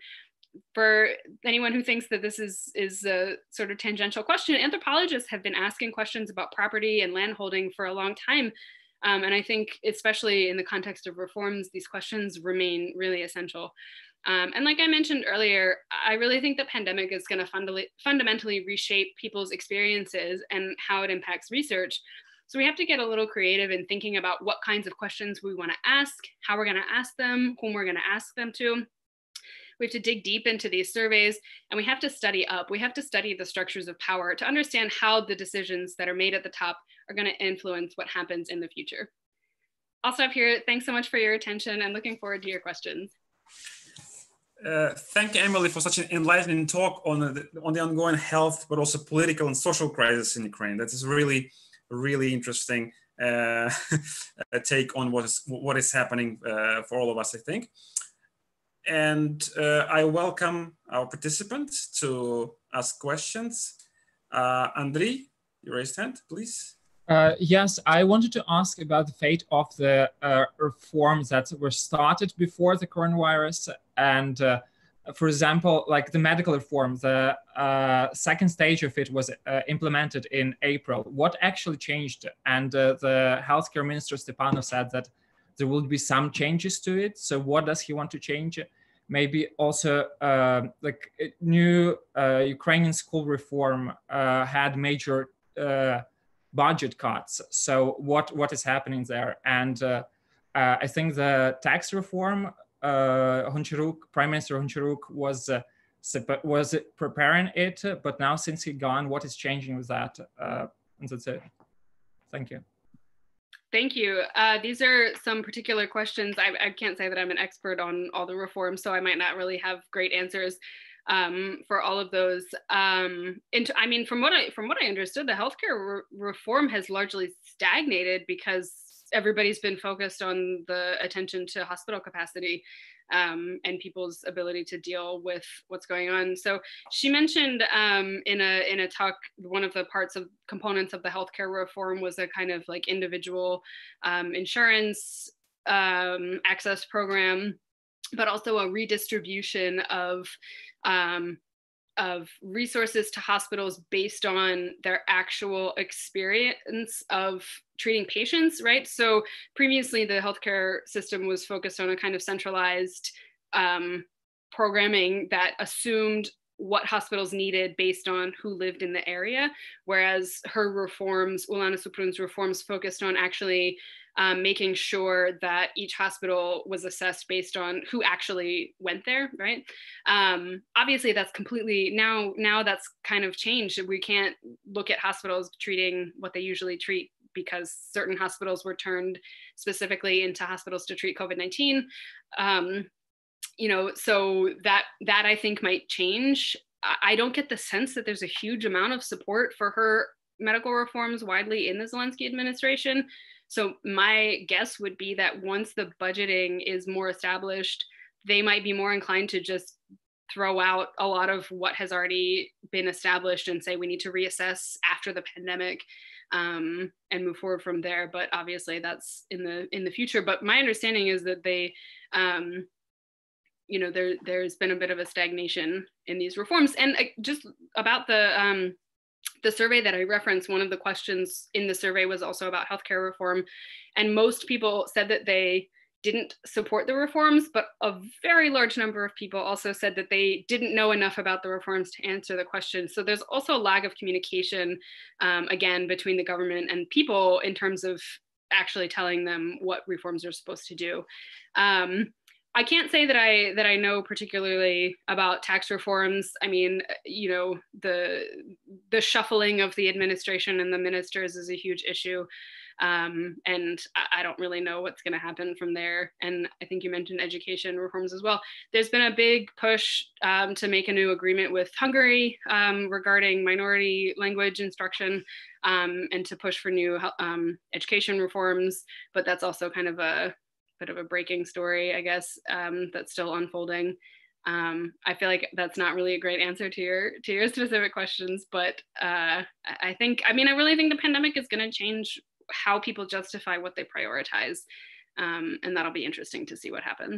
[SPEAKER 2] for anyone who thinks that this is, is a sort of tangential question, anthropologists have been asking questions about property and landholding for a long time. Um, and I think, especially in the context of reforms, these questions remain really essential. Um, and like I mentioned earlier, I really think the pandemic is going to funda- fundamentally reshape people's experiences and how it impacts research. So we have to get a little creative in thinking about what kinds of questions we want to ask, how we're going to ask them, whom we're going to ask them to. We have to dig deep into these surveys, and we have to study up. We have to study the structures of power to understand how the decisions that are made at the top are going to influence what happens in the future. I'll stop here. Thanks so much for your attention, and looking forward to your questions.
[SPEAKER 1] Uh, thank you, Emily, for such an enlightening talk on the, on the ongoing health, but also political and social crisis in Ukraine. That is really, really interesting uh, take on what is, what is happening uh, for all of us, I think. And uh, I welcome our participants to ask questions. Uh, Andriy, you raised hand, please.
[SPEAKER 3] Uh, yes, I wanted to ask about the fate of the uh, reforms that were started before the coronavirus. And uh, for example, like the medical reform, the uh, second stage of it was uh, implemented in April. What actually changed? And uh, the healthcare minister Stepanov said that there will be some changes to it. So what does he want to change? Maybe also uh, like new uh, Ukrainian school reform uh, had major uh, budget cuts. So what, what is happening there? And uh, uh, I think the tax reform, uh, Honcharuk, Prime Minister Honcharuk was, uh, was preparing it, but now since he gone, what is changing with that? Uh, and that's it. Thank you.
[SPEAKER 2] Thank you. Uh, these are some particular questions. I, I can't say that I'm an expert on all the reforms, so I might not really have great answers um, for all of those. Um, and I mean, from what I from what I understood, the healthcare re reform has largely stagnated because everybody's been focused on the attention to hospital capacity um, and people's ability to deal with what's going on. So she mentioned um, in a in a talk, one of the parts of components of the healthcare reform was a kind of like individual um, insurance um, access program, but also a redistribution of um, of resources to hospitals based on their actual experience of treating patients, right? So previously the healthcare system was focused on a kind of centralized um, programming that assumed what hospitals needed based on who lived in the area, whereas her reforms, Ulana Suprun's reforms, focused on actually Um, making sure that each hospital was assessed based on who actually went there, right? Um, obviously, that's completely, now, now that's kind of changed. We can't look at hospitals treating what they usually treat because certain hospitals were turned specifically into hospitals to treat COVID nineteen. Um, you know, so that, that I think might change. I don't get the sense that there's a huge amount of support for her medical reforms widely in the Zelensky administration. So my guess would be that once the budgeting is more established, they might be more inclined to just throw out a lot of what has already been established and say we need to reassess after the pandemic um, and move forward from there. But obviously that's in the in the future. But my understanding is that they, um, you know, there there's been a bit of a stagnation in these reforms. And uh, just about the um, the survey that I referenced, one of the questions in the survey was also about healthcare reform. And most people said that they didn't support the reforms, but a very large number of people also said that they didn't know enough about the reforms to answer the question. So there's also a lag of communication, um, again, between the government and people in terms of actually telling them what reforms are supposed to do. Um, I can't say that I that I know particularly about tax reforms. I mean, you know, the the shuffling of the administration and the ministers is a huge issue, um, and I don't really know what's going to happen from there. And I think you mentioned education reforms as well. There's been a big push um, to make a new agreement with Hungary um, regarding minority language instruction um, and to push for new um, education reforms, but that's also kind of a bit of a breaking story, I guess, um, that's still unfolding. Um, I feel like that's not really a great answer to your to your specific questions, but uh, I think, I mean, I really think the pandemic is going to change how people justify what they prioritize, um, and that'll be interesting to see what happens.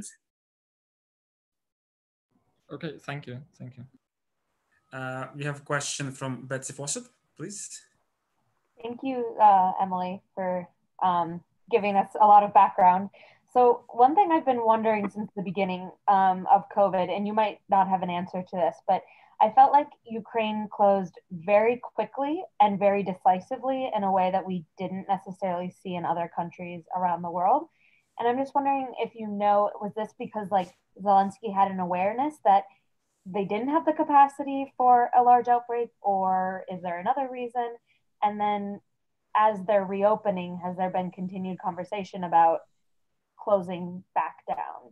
[SPEAKER 3] Okay, thank you, thank you.
[SPEAKER 1] Uh, we have a question from Betsy Fawcett, please.
[SPEAKER 4] Thank you, uh, Emily, for um, giving us a lot of background. So one thing I've been wondering since the beginning um, of COVID, and you might not have an answer to this, but I felt like Ukraine closed very quickly and very decisively in a way that we didn't necessarily see in other countries around the world. And I'm just wondering if you know, was this because like Zelensky had an awareness that they didn't have the capacity for a large outbreak, or is there another reason? And then as they're reopening, has there been continued conversation about closing back down?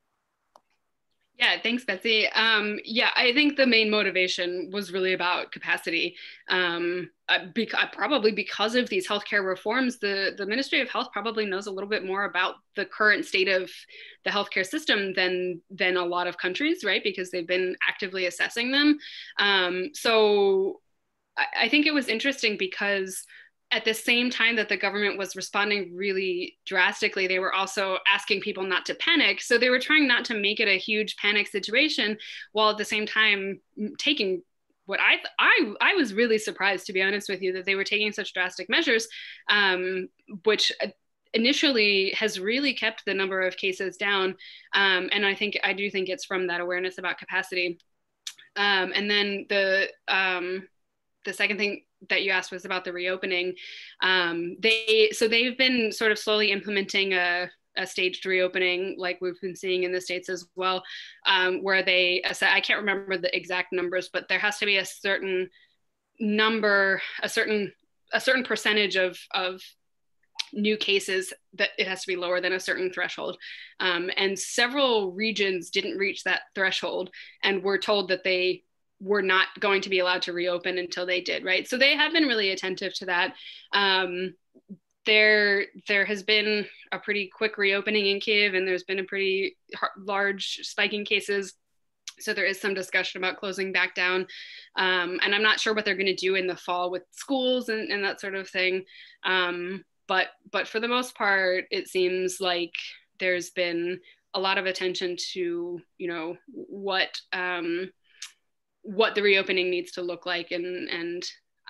[SPEAKER 2] Yeah, thanks, Betsy. Um, yeah, I think the main motivation was really about capacity. Um, because, probably because of these healthcare reforms, the, the Ministry of Health probably knows a little bit more about the current state of the healthcare system than, than a lot of countries, right? Because they've been actively assessing them. Um, so I, I think it was interesting because at the same time that the government was responding really drastically, they were also asking people not to panic. So they were trying not to make it a huge panic situation, while at the same time taking what I I I was really surprised, to be honest with you, that they were taking such drastic measures, um, which initially has really kept the number of cases down. Um, and I think I do think it's from that awareness about capacity. Um, and then the um, the second thing that you asked was about the reopening. Um, they so they've been sort of slowly implementing a, a staged reopening, like we've been seeing in the States as well, um, where they I can't remember the exact numbers, but there has to be a certain number, a certain a certain percentage of of new cases that it has to be lower than a certain threshold. Um, and several regions didn't reach that threshold and were told that they were not going to be allowed to reopen until they did, right? So they have been really attentive to that. Um, there, there has been a pretty quick reopening in Kyiv, and there's been a pretty large spike in cases. So there is some discussion about closing back down. Um, and I'm not sure what they're gonna do in the fall with schools and, and that sort of thing. Um, but, but for the most part, it seems like there's been a lot of attention to, you know, what, um, what the reopening needs to look like. And, and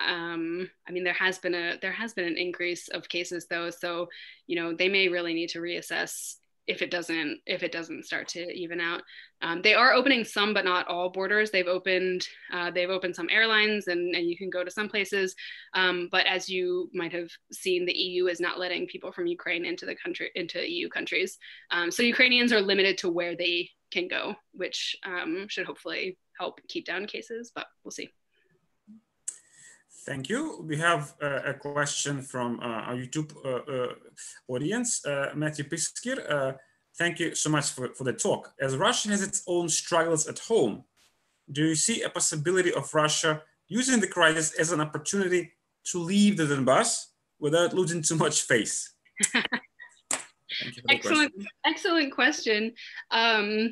[SPEAKER 2] um, I mean, there has been a, there has been an increase of cases though. So, you know, they may really need to reassess if it doesn't, if it doesn't start to even out. Um, they are opening some, but not all borders. They've opened, uh, they've opened some airlines, and, and you can go to some places. Um, but as you might have seen, the E U is not letting people from Ukraine into the country, into E U countries. Um, so Ukrainians are limited to where they can go, which um, should hopefully help keep down cases, but we'll see.
[SPEAKER 1] Thank you. We have uh, a question from uh, our YouTube uh, uh, audience, uh, Matthew Piskir. Uh, thank you so much for, for the talk. As Russia has its own struggles at home, do you see a possibility of Russia using the crisis as an opportunity to leave the Donbass without losing too much face? Thank you for the
[SPEAKER 2] excellent,
[SPEAKER 1] question.
[SPEAKER 2] excellent question. Um,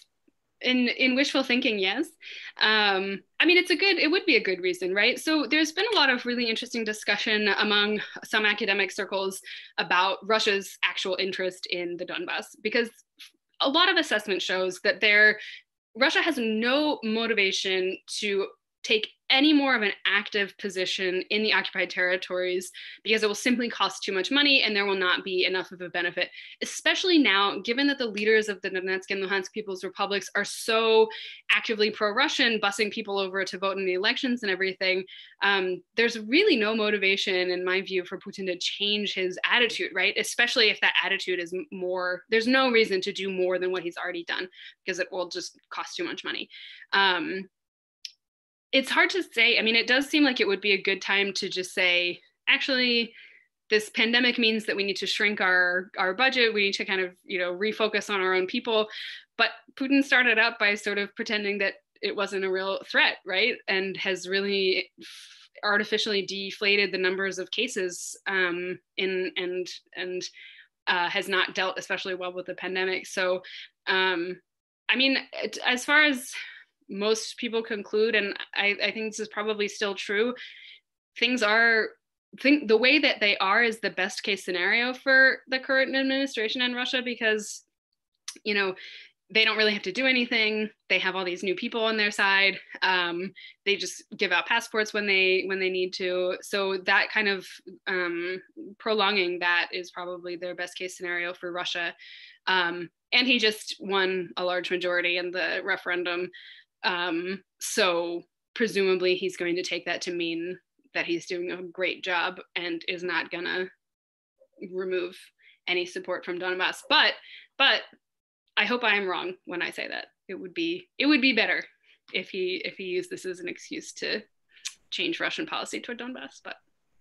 [SPEAKER 2] In, in wishful thinking, yes. Um, I mean, it's a good, it would be a good reason, right? So there's been a lot of really interesting discussion among some academic circles about Russia's actual interest in the Donbass, because a lot of assessment shows that there, Russia has no motivation to take any more of an active position in the occupied territories, because it will simply cost too much money and there will not be enough of a benefit, especially now, given that the leaders of the Donetsk and Luhansk People's Republics are so actively pro-Russian, busing people over to vote in the elections and everything. Um, there's really no motivation, in my view, for Putin to change his attitude, right? Especially if that attitude is more, there's no reason to do more than what he's already done, because it will just cost too much money. Um, It's hard to say. I mean, it does seem like it would be a good time to just say, actually, this pandemic means that we need to shrink our, our budget. We need to kind of, you know, refocus on our own people. But Putin started out by sort of pretending that it wasn't a real threat, right? And has really artificially deflated the numbers of cases um, in, and, and uh, has not dealt especially well with the pandemic. So, um, I mean, it, as far as most people conclude, and I, I think this is probably still true, things are, think the way that they are is the best case scenario for the current administration in Russia, because, you know, they don't really have to do anything. They have all these new people on their side. Um, they just give out passports when they when they need to. So that kind of um, prolonging that is probably their best case scenario for Russia. Um, and he just won a large majority in the referendum. Um, so presumably he's going to take that to mean that he's doing a great job and is not gonna remove any support from Donbass. But, but I hope I am wrong when I say that. It would be it would be better if he if he used this as an excuse to change Russian policy toward Donbass. But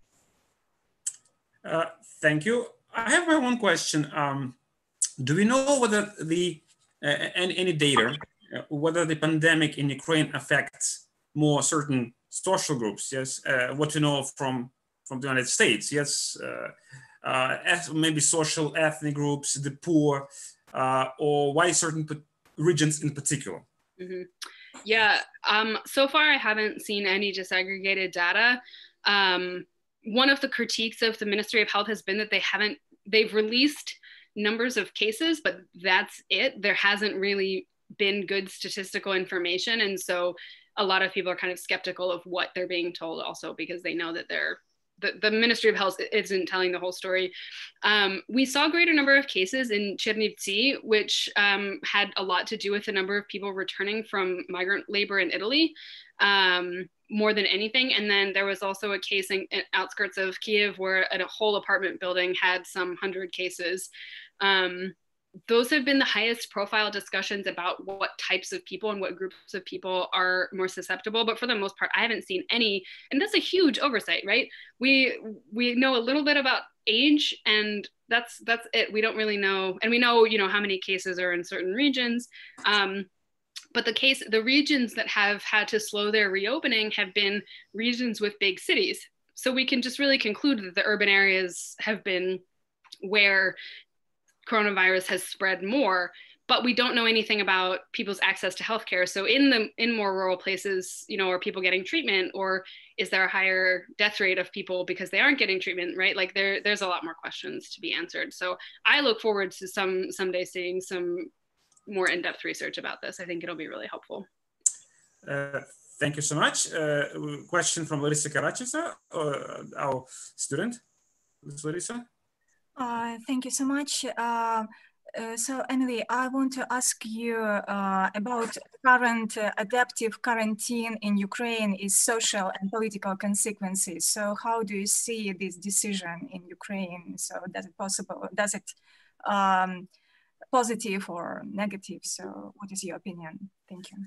[SPEAKER 1] uh, thank you. I have my one question. Um, do we know whether the uh, any, any data uh, whether the pandemic in Ukraine affects more certain social groups? Yes, uh, what we know from from the United States. Yes, uh, uh, maybe social ethnic groups, the poor, uh, or why certain regions in particular.
[SPEAKER 2] Mm-hmm. Yeah, um, so far I haven't seen any disaggregated data. Um, one of the critiques of the Ministry of Health has been that they haven't, they've released numbers of cases, but that's it. There hasn't really been good statistical information. And so a lot of people are kind of skeptical of what they're being told also because they know that they're, the, the Ministry of Health isn't telling the whole story. Um, we saw a greater number of cases in Chernivtsi, which um, had a lot to do with the number of people returning from migrant labor in Italy, um, more than anything. And then there was also a case in, in outskirts of Kyiv where a whole apartment building had some hundred cases. Um, those have been the highest profile discussions about what types of people and what groups of people are more susceptible. But for the most part, I haven't seen any, and that's a huge oversight, right? We we know a little bit about age, and that's that's it. We don't really know, and we know, you know, how many cases are in certain regions. Um, but the case, the regions that have had to slow their reopening have been regions with big cities. So we can just really conclude that the urban areas have been where coronavirus has spread more, but we don't know anything about people's access to healthcare. So in the in more rural places, you know, are people getting treatment, or is there a higher death rate of people because they aren't getting treatment, right? Like there, there's a lot more questions to be answered. So I look forward to some someday seeing some more in-depth research about this. I think it'll be really helpful.
[SPEAKER 1] Uh, thank you so much. Uh, question from Larissa Karacheva, uh, our student. Larissa.
[SPEAKER 5] Uh, thank you so much. Uh, uh, so Emily, I want to ask you uh, about current uh, adaptive quarantine in Ukraine, its social and political consequences. So how do you see this decision in Ukraine? So does it possible, does it um, positive or negative? So what is your opinion? Thank you.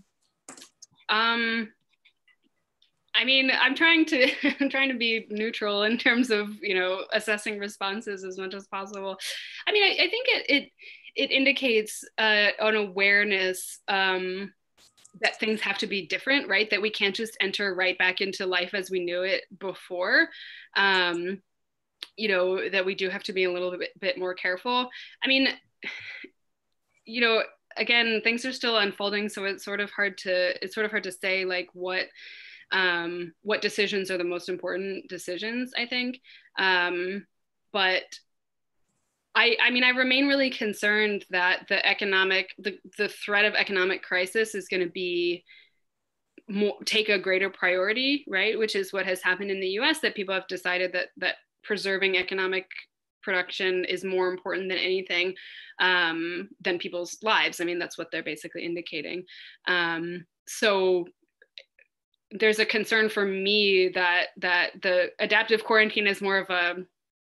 [SPEAKER 2] Um, I mean, I'm trying to I'm trying to be neutral in terms of, you know, assessing responses as much as possible. I mean, I, I think it it it indicates uh, an awareness um, that things have to be different, right? That we can't just enter right back into life as we knew it before. Um, you know, that we do have to be a little bit bit more careful. I mean, you know, again, things are still unfolding, so it's sort of hard to it's sort of hard to say like what. Um, what decisions are the most important decisions, I think. Um, but I, I mean, I remain really concerned that the economic, the, the threat of economic crisis is going to be more, take a greater priority, right? Which is what has happened in the U S, that people have decided that, that preserving economic production is more important than anything, um, than people's lives. I mean, that's what they're basically indicating. Um, so there's a concern for me that that the adaptive quarantine is more of a,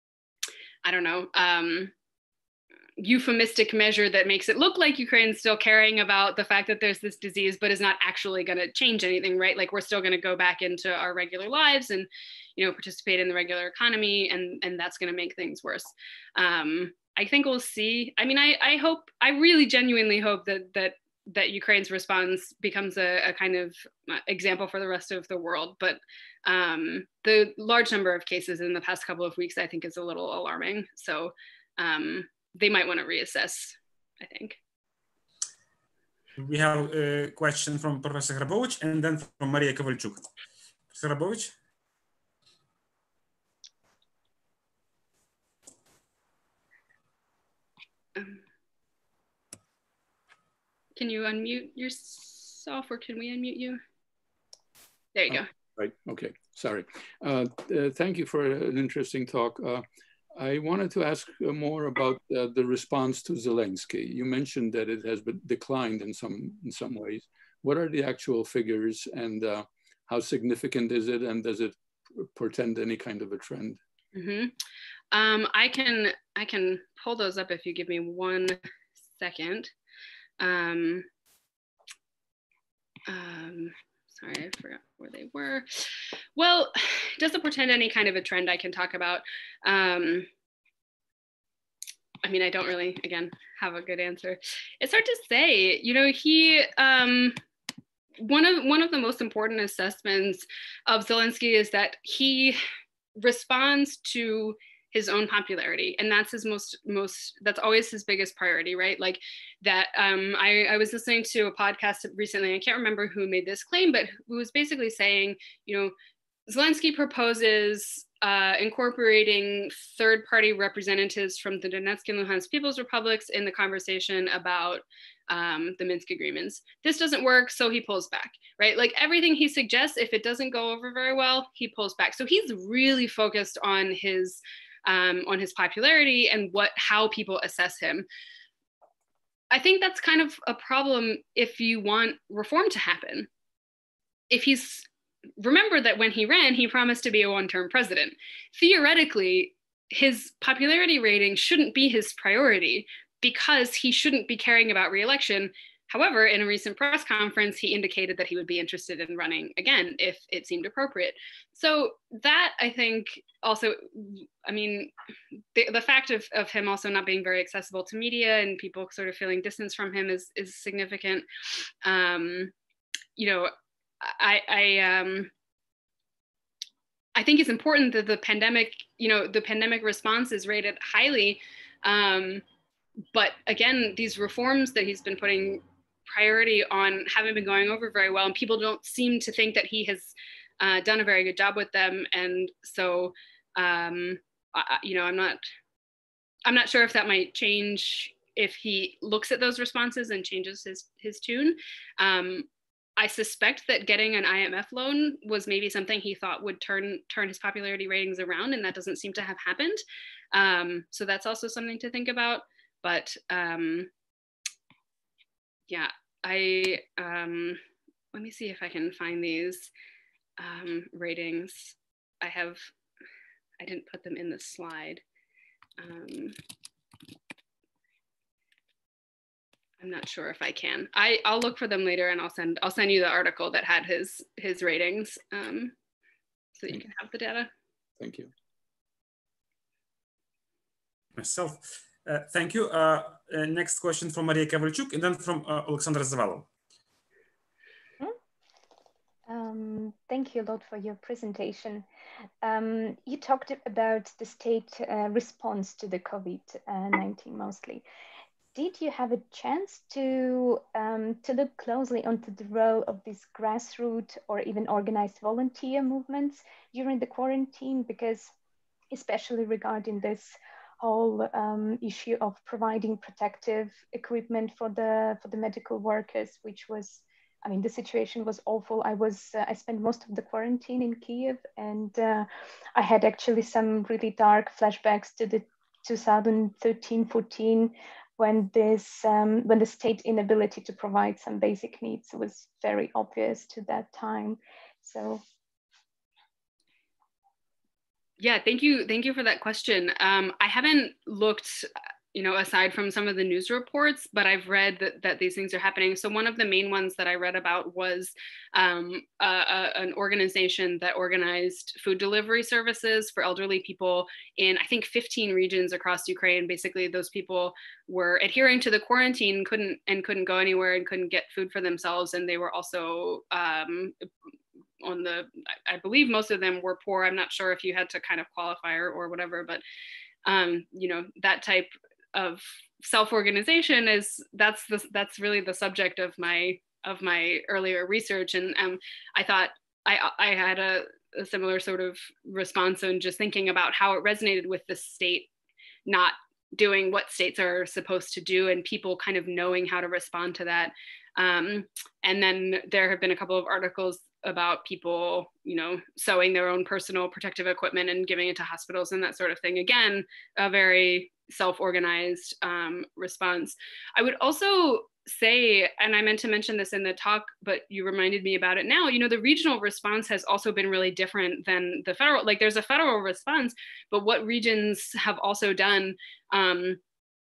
[SPEAKER 2] I don't know, um, euphemistic measure that makes it look like Ukraine's still caring about the fact that there's this disease, but is not actually going to change anything, right? Like we're still going to go back into our regular lives and, you know, participate in the regular economy, and and that's going to make things worse. Um, I think we'll see. I mean, I I hope, I really genuinely hope that that. that Ukraine's response becomes a, a kind of example for the rest of the world. But um, the large number of cases in the past couple of weeks, I think, is a little alarming. So um, they might want to reassess, I think.
[SPEAKER 1] We have a question from Professor Hrabovich and then from Maria Kovalchuk. Professor Hrabovich?
[SPEAKER 2] Um, Can you unmute yourself, or can we unmute you? There you go.
[SPEAKER 6] Uh, right, okay, sorry. Uh, uh, thank you for an interesting talk. Uh, I wanted to ask more about uh, the response to Zelensky. You mentioned that it has been declined in some, in some ways. What are the actual figures, and uh, how significant is it, and does it portend any kind of a trend?
[SPEAKER 2] Mm-hmm. um, I can, I can pull those up if you give me one second. um, um, sorry, I forgot where they were. Well, doesn't portend any kind of a trend I can talk about. Um, I mean, I don't really, again, have a good answer. It's hard to say. You know, he, um, one of one of the most important assessments of Zelensky is that he responds to his own popularity, and that's his most most that's always his biggest priority, right? Like that. Um, I, I was listening to a podcast recently. I can't remember who made this claim, but who was basically saying, you know, Zelensky proposes uh, incorporating third-party representatives from the Donetsk and Luhansk People's Republics in the conversation about um, the Minsk agreements. This doesn't work, so he pulls back, right? Like everything he suggests, if it doesn't go over very well, he pulls back. So he's really focused on his um, on his popularity and what how people assess him. I think that's kind of a problem if you want reform to happen. If he's Remember that when he ran, he promised to be a one-term president. Theoretically, his popularity rating shouldn't be his priority because he shouldn't be caring about re-election. However, in a recent press conference, he indicated that he would be interested in running again if it seemed appropriate. So that, I think, also, I mean, the, the fact of, of him also not being very accessible to media and people sort of feeling distance from him is, is significant. Um, you know, I, I, um, I think it's important that the pandemic, you know, the pandemic response is rated highly. Um, but again, these reforms that he's been putting priority on haven't been going over very well, and people don't seem to think that he has uh, done a very good job with them. And so, um, I, you know, I'm not, I'm not sure if that might change if he looks at those responses and changes his his tune. Um, I suspect that getting an I M F loan was maybe something he thought would turn turn his popularity ratings around, and that doesn't seem to have happened. Um, so that's also something to think about. But um, yeah, I um, let me see if I can find these um, ratings. I have, I didn't put them in the slide. Um, I'm not sure if I can. I, I'll look for them later, and I'll send I'll send you the article that had his his ratings, um, so that you can have the data.
[SPEAKER 6] Thank you.
[SPEAKER 1] Myself, uh, thank you. Uh, uh, next question from Maria Kavalchuk, and then from uh, Alexandra Zavalo.
[SPEAKER 7] Um, thank you a lot for your presentation. Um, you talked about the state uh, response to the COVID nineteen mostly. Did you have a chance to, um, to look closely onto the role of these grassroots or even organized volunteer movements during the quarantine? Because especially regarding this whole um, issue of providing protective equipment for the, for the medical workers, which was, I mean, the situation was awful. I was, uh, I spent most of the quarantine in Kyiv, and uh, I had actually some really dark flashbacks to the two thousand thirteen fourteen, when this, um, when the state inability to provide some basic needs was very obvious to that time. So.
[SPEAKER 2] Yeah, thank you. Thank you for that question. Um, I haven't looked, you know, aside from some of the news reports, but I've read that, that these things are happening. So one of the main ones that I read about was um, a, a, an organization that organized food delivery services for elderly people in, I think, fifteen regions across Ukraine. Basically, those people were adhering to the quarantine, couldn't and couldn't go anywhere and couldn't get food for themselves. And they were also um, on the, I believe most of them were poor. I'm not sure if you had to kind of qualify or, or whatever, but um, you know, that type of self-organization is that's the that's really the subject of my of my earlier research. And um, I thought I I had a, a similar sort of response on just thinking about how it resonated with the state not doing what states are supposed to do and people kind of knowing how to respond to that. Um, and then there have been a couple of articles about people, you know, sewing their own personal protective equipment and giving it to hospitals and that sort of thing. Again, a very self-organized um, response. I would also say, and I meant to mention this in the talk, but you reminded me about it now, you know, the regional response has also been really different than the federal, like there's a federal response, but what regions have also done um,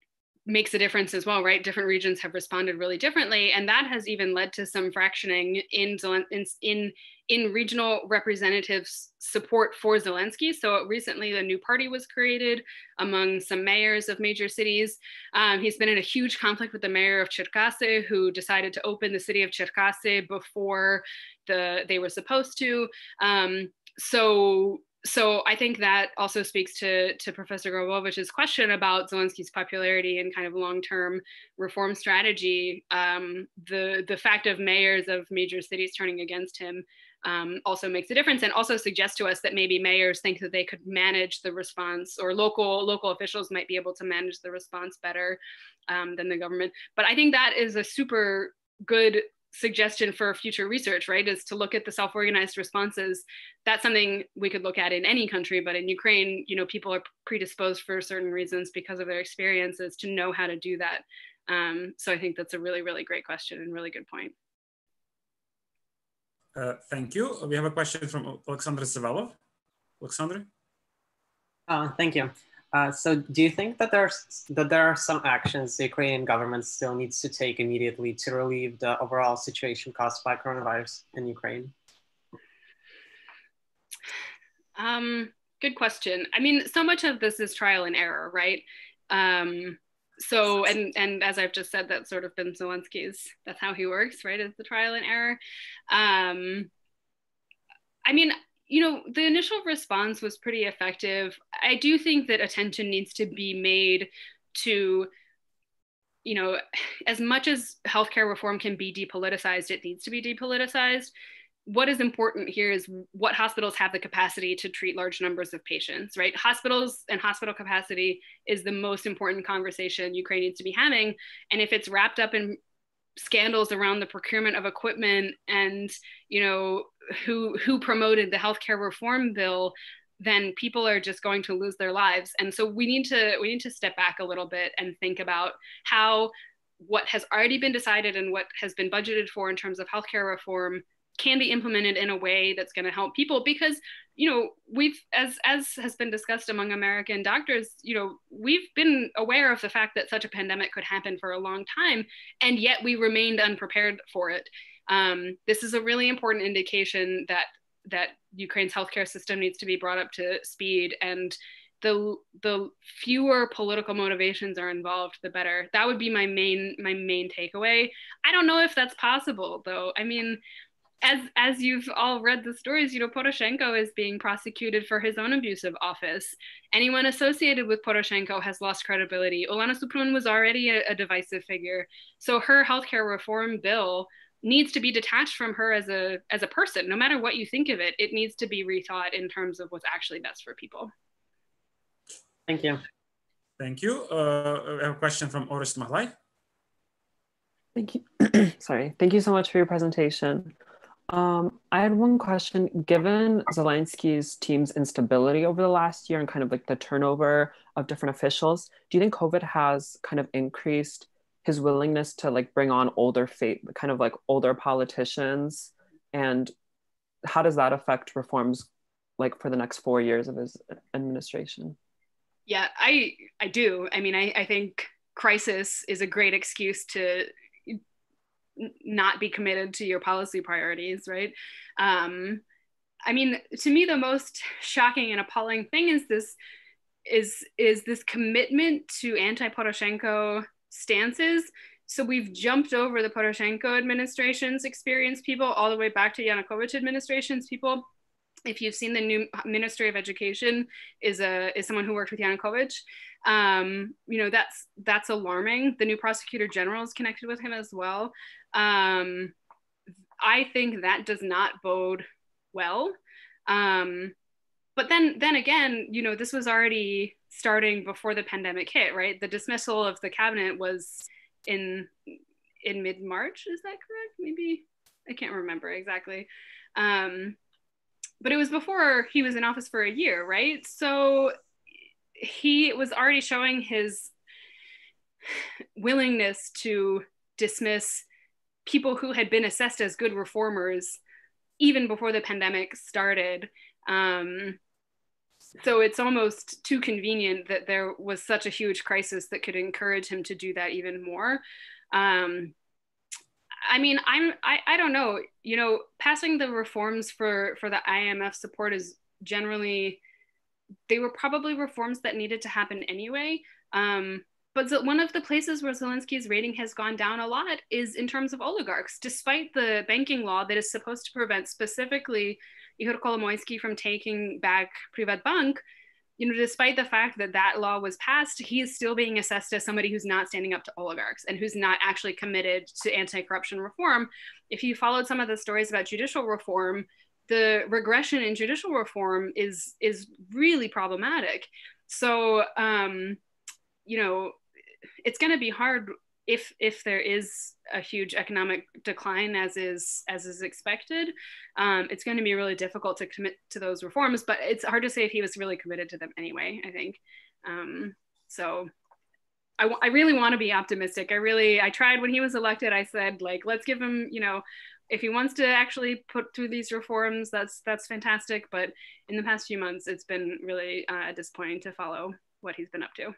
[SPEAKER 2] makes a difference as well, right? Different regions have responded really differently, and that has even led to some fractioning in in in, in regional representatives' support for Zelensky. So recently, a new party was created among some mayors of major cities. Um, he's been in a huge conflict with the mayor of Cherkasy, who decided to open the city of Cherkasy before the they were supposed to. Um, so. So I think that also speaks to, to Professor Grobovich's question about Zelensky's popularity and kind of long-term reform strategy. Um, the, the fact of mayors of major cities turning against him um, also makes a difference, and also suggests to us that maybe mayors think that they could manage the response, or local, local officials might be able to manage the response better um, than the government. But I think that is a super good suggestion for future research, right, is to look at the self-organized responses. That's something we could look at in any country, but in Ukraine, you know, people are predisposed for certain reasons because of their experiences to know how to do that. Um, so I think that's a really, really great question and really good point.
[SPEAKER 1] Uh, thank you. We have a question from Alexander Savelov. Alexander?
[SPEAKER 8] Uh, thank you. Uh, so do you think that there's that there are some actions the Ukrainian government still needs to take immediately to relieve the overall situation caused by coronavirus in Ukraine?
[SPEAKER 2] Um, good question. I mean, so much of this is trial and error, right? Um, so, and and as I've just said, that's sort of been Zelensky's, that's how he works, right, is the trial and error. Um, I mean, you know, the initial response was pretty effective. I do think that attention needs to be made to, you know, as much as healthcare reform can be depoliticized, it needs to be depoliticized. What is important here is what hospitals have the capacity to treat large numbers of patients, right? Hospitals and hospital capacity is the most important conversation Ukraine needs to be having. And if it's wrapped up in scandals around the procurement of equipment and, you know, who who promoted the healthcare reform bill, then people are just going to lose their lives. And so we need to we need to step back a little bit and think about how what has already been decided and what has been budgeted for in terms of healthcare reform can be implemented in a way that's going to help people. Because, you know, we've, as as has been discussed among American doctors, you know, we've been aware of the fact that such a pandemic could happen for a long time, and yet we remained unprepared for it. Um, this is a really important indication that that Ukraine's healthcare system needs to be brought up to speed, and the the fewer political motivations are involved, the better. That would be my main my main takeaway. I don't know if that's possible, though. I mean, as as you've all read the stories, you know, Poroshenko is being prosecuted for his own abuse of office. Anyone associated with Poroshenko has lost credibility. Olena Suprun was already a, a divisive figure. So her healthcare reform bill needs to be detached from her as a as a person. No matter what you think of it, it needs to be rethought in terms of what's actually best for people.
[SPEAKER 8] Thank you.
[SPEAKER 1] Thank you. Uh, I have a question from Orest Mahlai.
[SPEAKER 9] Thank you. Sorry. Thank you so much for your presentation. Um, I had one question. Given Zelensky's team's instability over the last year and kind of like the turnover of different officials, do you think COVID has kind of increased his willingness to like bring on older fate, kind of like older politicians? And how does that affect reforms like for the next four years of his administration?
[SPEAKER 2] Yeah, I I do. I mean, I, I think crisis is a great excuse to not be committed to your policy priorities, right? Um, I mean, to me, the most shocking and appalling thing is this is is this commitment to anti-Poroshenko stances. So we've jumped over the Poroshenko administration's experienced people all the way back to Yanukovych administration's people. If you've seen the new Ministry of Education is a is someone who worked with Yanukovych, um, you know, that's that's alarming. The new prosecutor general is connected with him as well. Um, I think that does not bode well. Um, but then then again, you know, this was already starting before the pandemic hit, right? The dismissal of the cabinet was in in mid-March. Is that correct? Maybe I can't remember exactly. Um, but it was before he was in office for a year, right? So he was already showing his willingness to dismiss people who had been assessed as good reformers even before the pandemic started. Um, So it's almost too convenient that there was such a huge crisis that could encourage him to do that even more. Um, I mean, I'm, I, I don't know, you know, passing the reforms for, for the I M F support is generally, they were probably reforms that needed to happen anyway. Um, but one of the places where Zelensky's rating has gone down a lot is in terms of oligarchs, despite the banking law that is supposed to prevent specifically Ihor Kolomoisky from taking back Privatbank. You know, despite the fact that that law was passed, he is still being assessed as somebody who's not standing up to oligarchs and who's not actually committed to anti-corruption reform. If you followed some of the stories about judicial reform, the regression in judicial reform is, is really problematic. So, um, you know, it's going to be hard if if there is a huge economic decline as is as is expected. Um, it's going to be really difficult to commit to those reforms, but it's hard to say if he was really committed to them anyway, I think. Um, so I, I really want to be optimistic. I really, I tried when he was elected, I said, like, let's give him, you know, if he wants to actually put through these reforms, that's that's fantastic. But in the past few months, it's been really uh, disappointing to follow what he's been up to.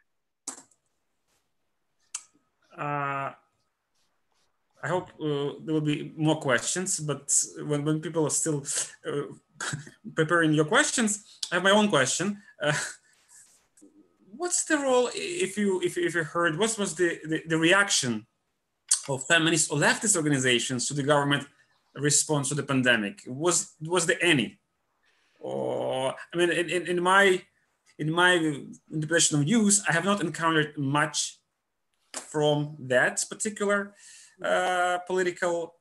[SPEAKER 1] Uh, I hope uh, there will be more questions, but when, when people are still uh, preparing your questions, I have my own question. Uh, what's the role, if you if, if you heard, what was the, the, the reaction of feminist or leftist organizations to the government response to the pandemic? Was, was there any? Or, I mean, in, in, in my in my interpretation of news, I have not encountered much from that particular uh, political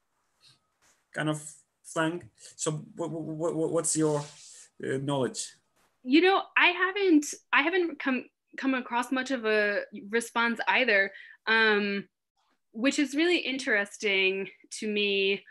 [SPEAKER 1] kind of flank. So what, what, what's your uh, knowledge?
[SPEAKER 2] You know, I haven't, I haven't come, come across much of a response either, um, which is really interesting to me,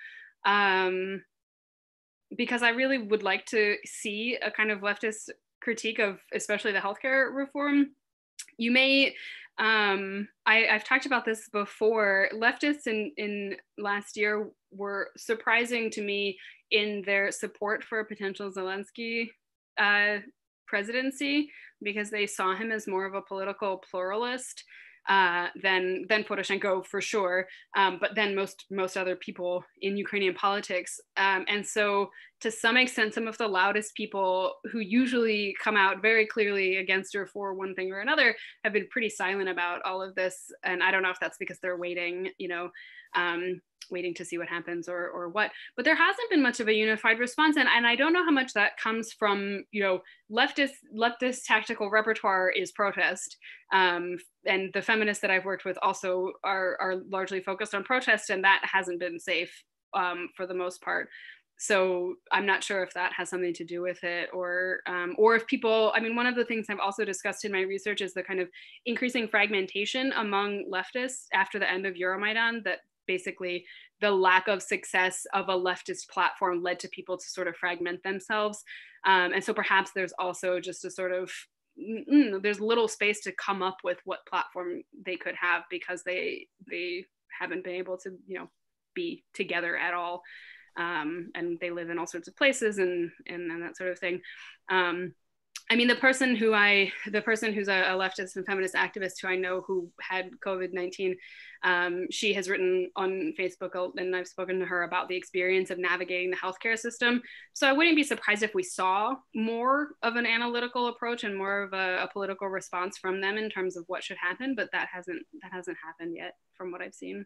[SPEAKER 2] um, because I really would like to see a kind of leftist critique of especially the healthcare reform. You may, um, I, I've talked about this before, leftists in, in last year were surprising to me in their support for a potential Zelensky uh, presidency, because they saw him as more of a political pluralist uh, than, than Poroshenko for sure, um, but then most, most other people in Ukrainian politics. Um, and so to some extent, some of the loudest people who usually come out very clearly against or for one thing or another have been pretty silent about all of this. And I don't know if that's because they're waiting, you know, um, waiting to see what happens or, or what, but there hasn't been much of a unified response. And, and I don't know how much that comes from, you know, leftist, leftist tactical repertoire is protest. Um, and the feminists that I've worked with also are, are largely focused on protest, and that hasn't been safe um, for the most part. So I'm not sure if that has something to do with it, or um, or if people, I mean, one of the things I've also discussed in my research is the kind of increasing fragmentation among leftists after the end of Euromaidan, that basically the lack of success of a leftist platform led to people to sort of fragment themselves. Um, and so perhaps there's also just a sort of, mm, there's little space to come up with what platform they could have, because they they haven't been able to, you know, be together at all. Um, and they live in all sorts of places and, and, and that sort of thing. Um, I mean, the person who I, the person who's a, a leftist and feminist activist who I know who had COVID nineteen, um, she has written on Facebook, and I've spoken to her about the experience of navigating the healthcare system. So I wouldn't be surprised if we saw more of an analytical approach and more of a, a political response from them in terms of what should happen, but that hasn't, that hasn't happened yet from what I've seen.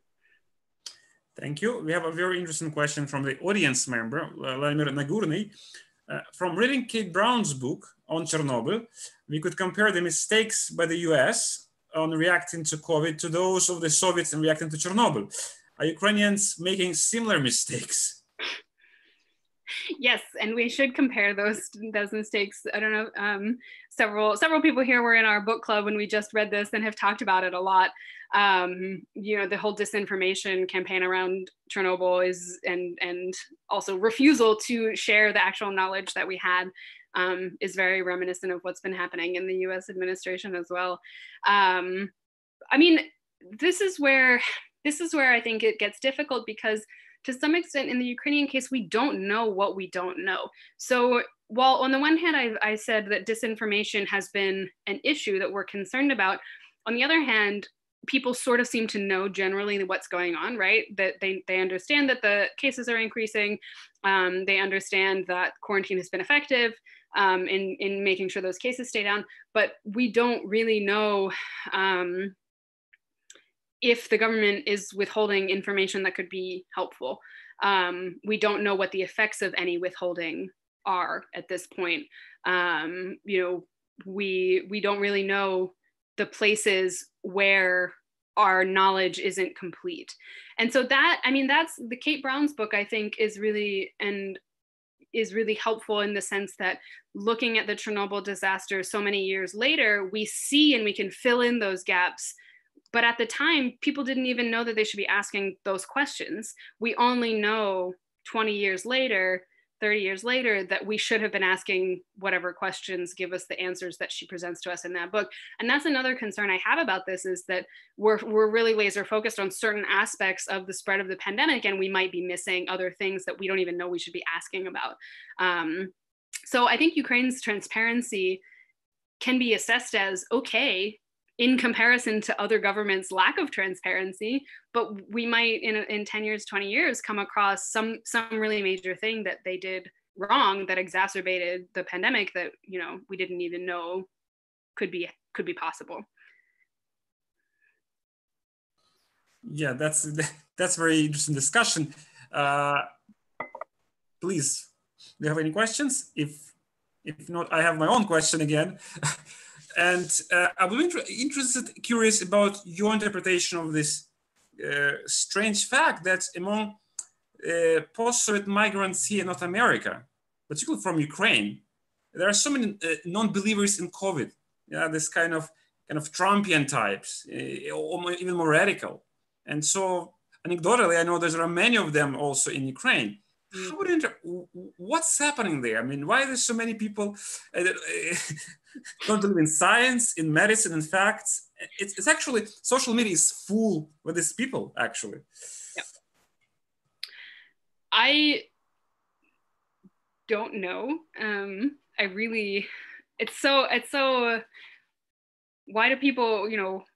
[SPEAKER 1] Thank you. We have a very interesting question from the audience member, Vladimir Nagurny. Uh, from reading Kate Brown's book on Chernobyl, we could compare the mistakes by the U S on reacting to COVID to those of the Soviets in reacting to Chernobyl. Are Ukrainians making similar mistakes?
[SPEAKER 2] Yes, and we should compare those those mistakes. I don't know, um, several several people here were in our book club when we just read this and have talked about it a lot. Um, you know, the whole disinformation campaign around Chernobyl is, and and also refusal to share the actual knowledge that we had, um, is very reminiscent of what's been happening in the U S administration as well. Um, I mean, this is where this is where I think it gets difficult, because to some extent in the Ukrainian case, we don't know what we don't know. So while on the one hand, I, I said that disinformation has been an issue that we're concerned about, on the other hand, people sort of seem to know generally what's going on, right? That they, they understand that the cases are increasing. Um, they understand that quarantine has been effective um, in, in making sure those cases stay down, but we don't really know um, if the government is withholding information that could be helpful. Um, we don't know what the effects of any withholding are at this point. Um, you know, we we don't really know the places where our knowledge isn't complete. And so that, I mean, that's the Kate Brown's book, I think, is really and is really helpful in the sense that looking at the Chernobyl disaster so many years later, we see and we can fill in those gaps. But at the time, people didn't even know that they should be asking those questions. We only know twenty years later, thirty years later, that we should have been asking whatever questions give us the answers that she presents to us in that book. And that's another concern I have about this, is that we're, we're really laser focused on certain aspects of the spread of the pandemic, and we might be missing other things that we don't even know we should be asking about. Um, so I think Ukraine's transparency can be assessed as okay in comparison to other governments' lack of transparency, but we might in, in ten years, twenty years come across some, some really major thing that they did wrong that exacerbated the pandemic that, you know, we didn't even know could be, could be possible.
[SPEAKER 1] Yeah, that's, that's very interesting discussion. Uh, please, do you have any questions? If, if not, I have my own question again. And uh, I was inter interested, curious about your interpretation of this uh, strange fact that among uh, post-Soviet migrants here in North America, particularly from Ukraine, there are so many uh, non-believers in COVID. Yeah, this kind of kind of Trumpian types, uh, or even more radical. And so, anecdotally, I know there are many of them also in Ukraine. How would you what's happening there? I mean, why there's so many people uh, that, uh, don't believe in science, in medicine, in facts? It's, it's actually, social media is full with these people, actually.
[SPEAKER 2] Yeah. I don't know. Um, I really, it's so, it's so, why do people, you know,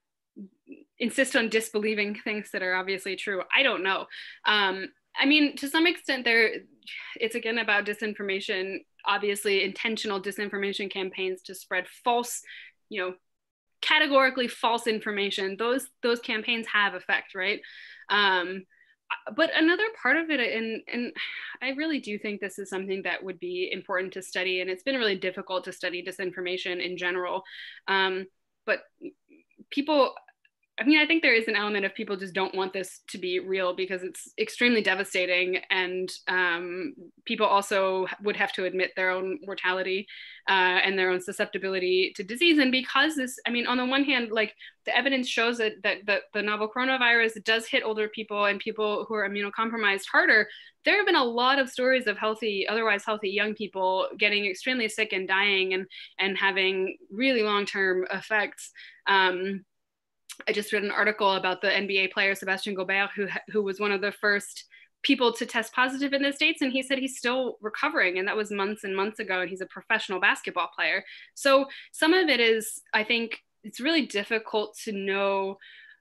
[SPEAKER 2] insist on disbelieving things that are obviously true? I don't know. Um, I mean, to some extent, there, it's again about disinformation, obviously intentional disinformation campaigns to spread false, you know, categorically false information. Those, those campaigns have effect, right? Um, but another part of it, and, and I really do think this is something that would be important to study, and it's been really difficult to study disinformation in general. Um, but people, I mean, I think there is an element of people just don't want this to be real because it's extremely devastating, and um, people also would have to admit their own mortality uh, and their own susceptibility to disease. And because this, I mean, on the one hand, like the evidence shows that, that, that the novel coronavirus does hit older people and people who are immunocompromised harder. There have been a lot of stories of healthy, otherwise healthy young people getting extremely sick and dying and, and having really long-term effects. Um, I just read an article about the N B A player Sebastian Gobert, who, who was one of the first people to test positive in the States. And he said he's still recovering. And that was months and months ago. And he's a professional basketball player. So some of it is, I think it's really difficult to know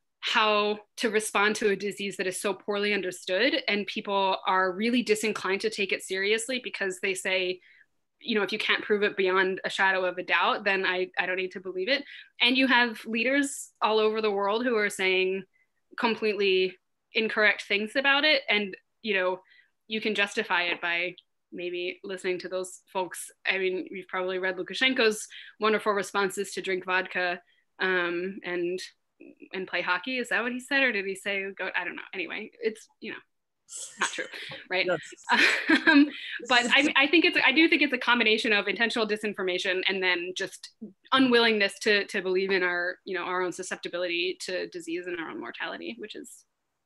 [SPEAKER 2] how to respond to a disease that is so poorly understood. And people are really disinclined to take it seriously because they say, you know, if you can't prove it beyond a shadow of a doubt, then I, I don't need to believe it. And you have leaders all over the world who are saying completely incorrect things about it. And, you know, you can justify it by maybe listening to those folks. I mean, you've probably read Lukashenko's wonderful responses to drink vodka um, and and play hockey. Is that what he said? Or did he say, go? I don't know. Anyway, it's, you know, not true, right? Yes. Um, but I, I think it's, I do think it's a combination of intentional disinformation and then just unwillingness to, to believe in our, you know, our own susceptibility to disease and our own mortality, which is.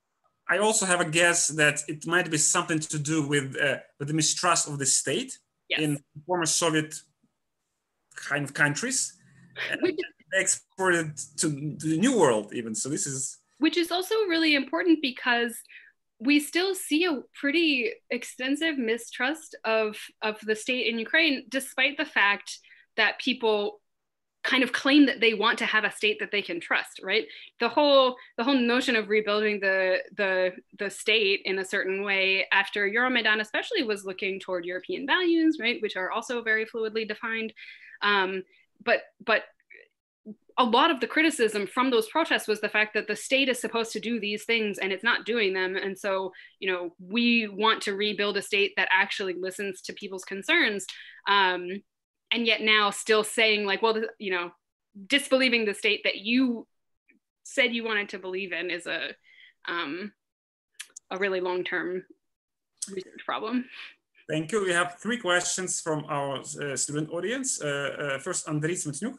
[SPEAKER 1] I also have a guess that it might be something to do with, uh, with the mistrust of the state yes. in former Soviet kind of countries. And they exported to the New World even, so this is.
[SPEAKER 2] Which is also really important because we still see a pretty extensive mistrust of, of the state in Ukraine, despite the fact that people kind of claim that they want to have a state that they can trust, right? The whole the whole notion of rebuilding the the the state in a certain way after Euromaidan especially was looking toward European values, right, which are also very fluidly defined. Um, but but a lot of the criticism from those protests was the fact that the state is supposed to do these things and it's not doing them. And so, you know, we want to rebuild a state that actually listens to people's concerns. Um, and yet now still saying like, well, you know, disbelieving the state that you said you wanted to believe in is a, um, a really long-term research problem.
[SPEAKER 1] Thank you. We have three questions from our uh, student audience. Uh, uh, first, Andriy Smetnyuk.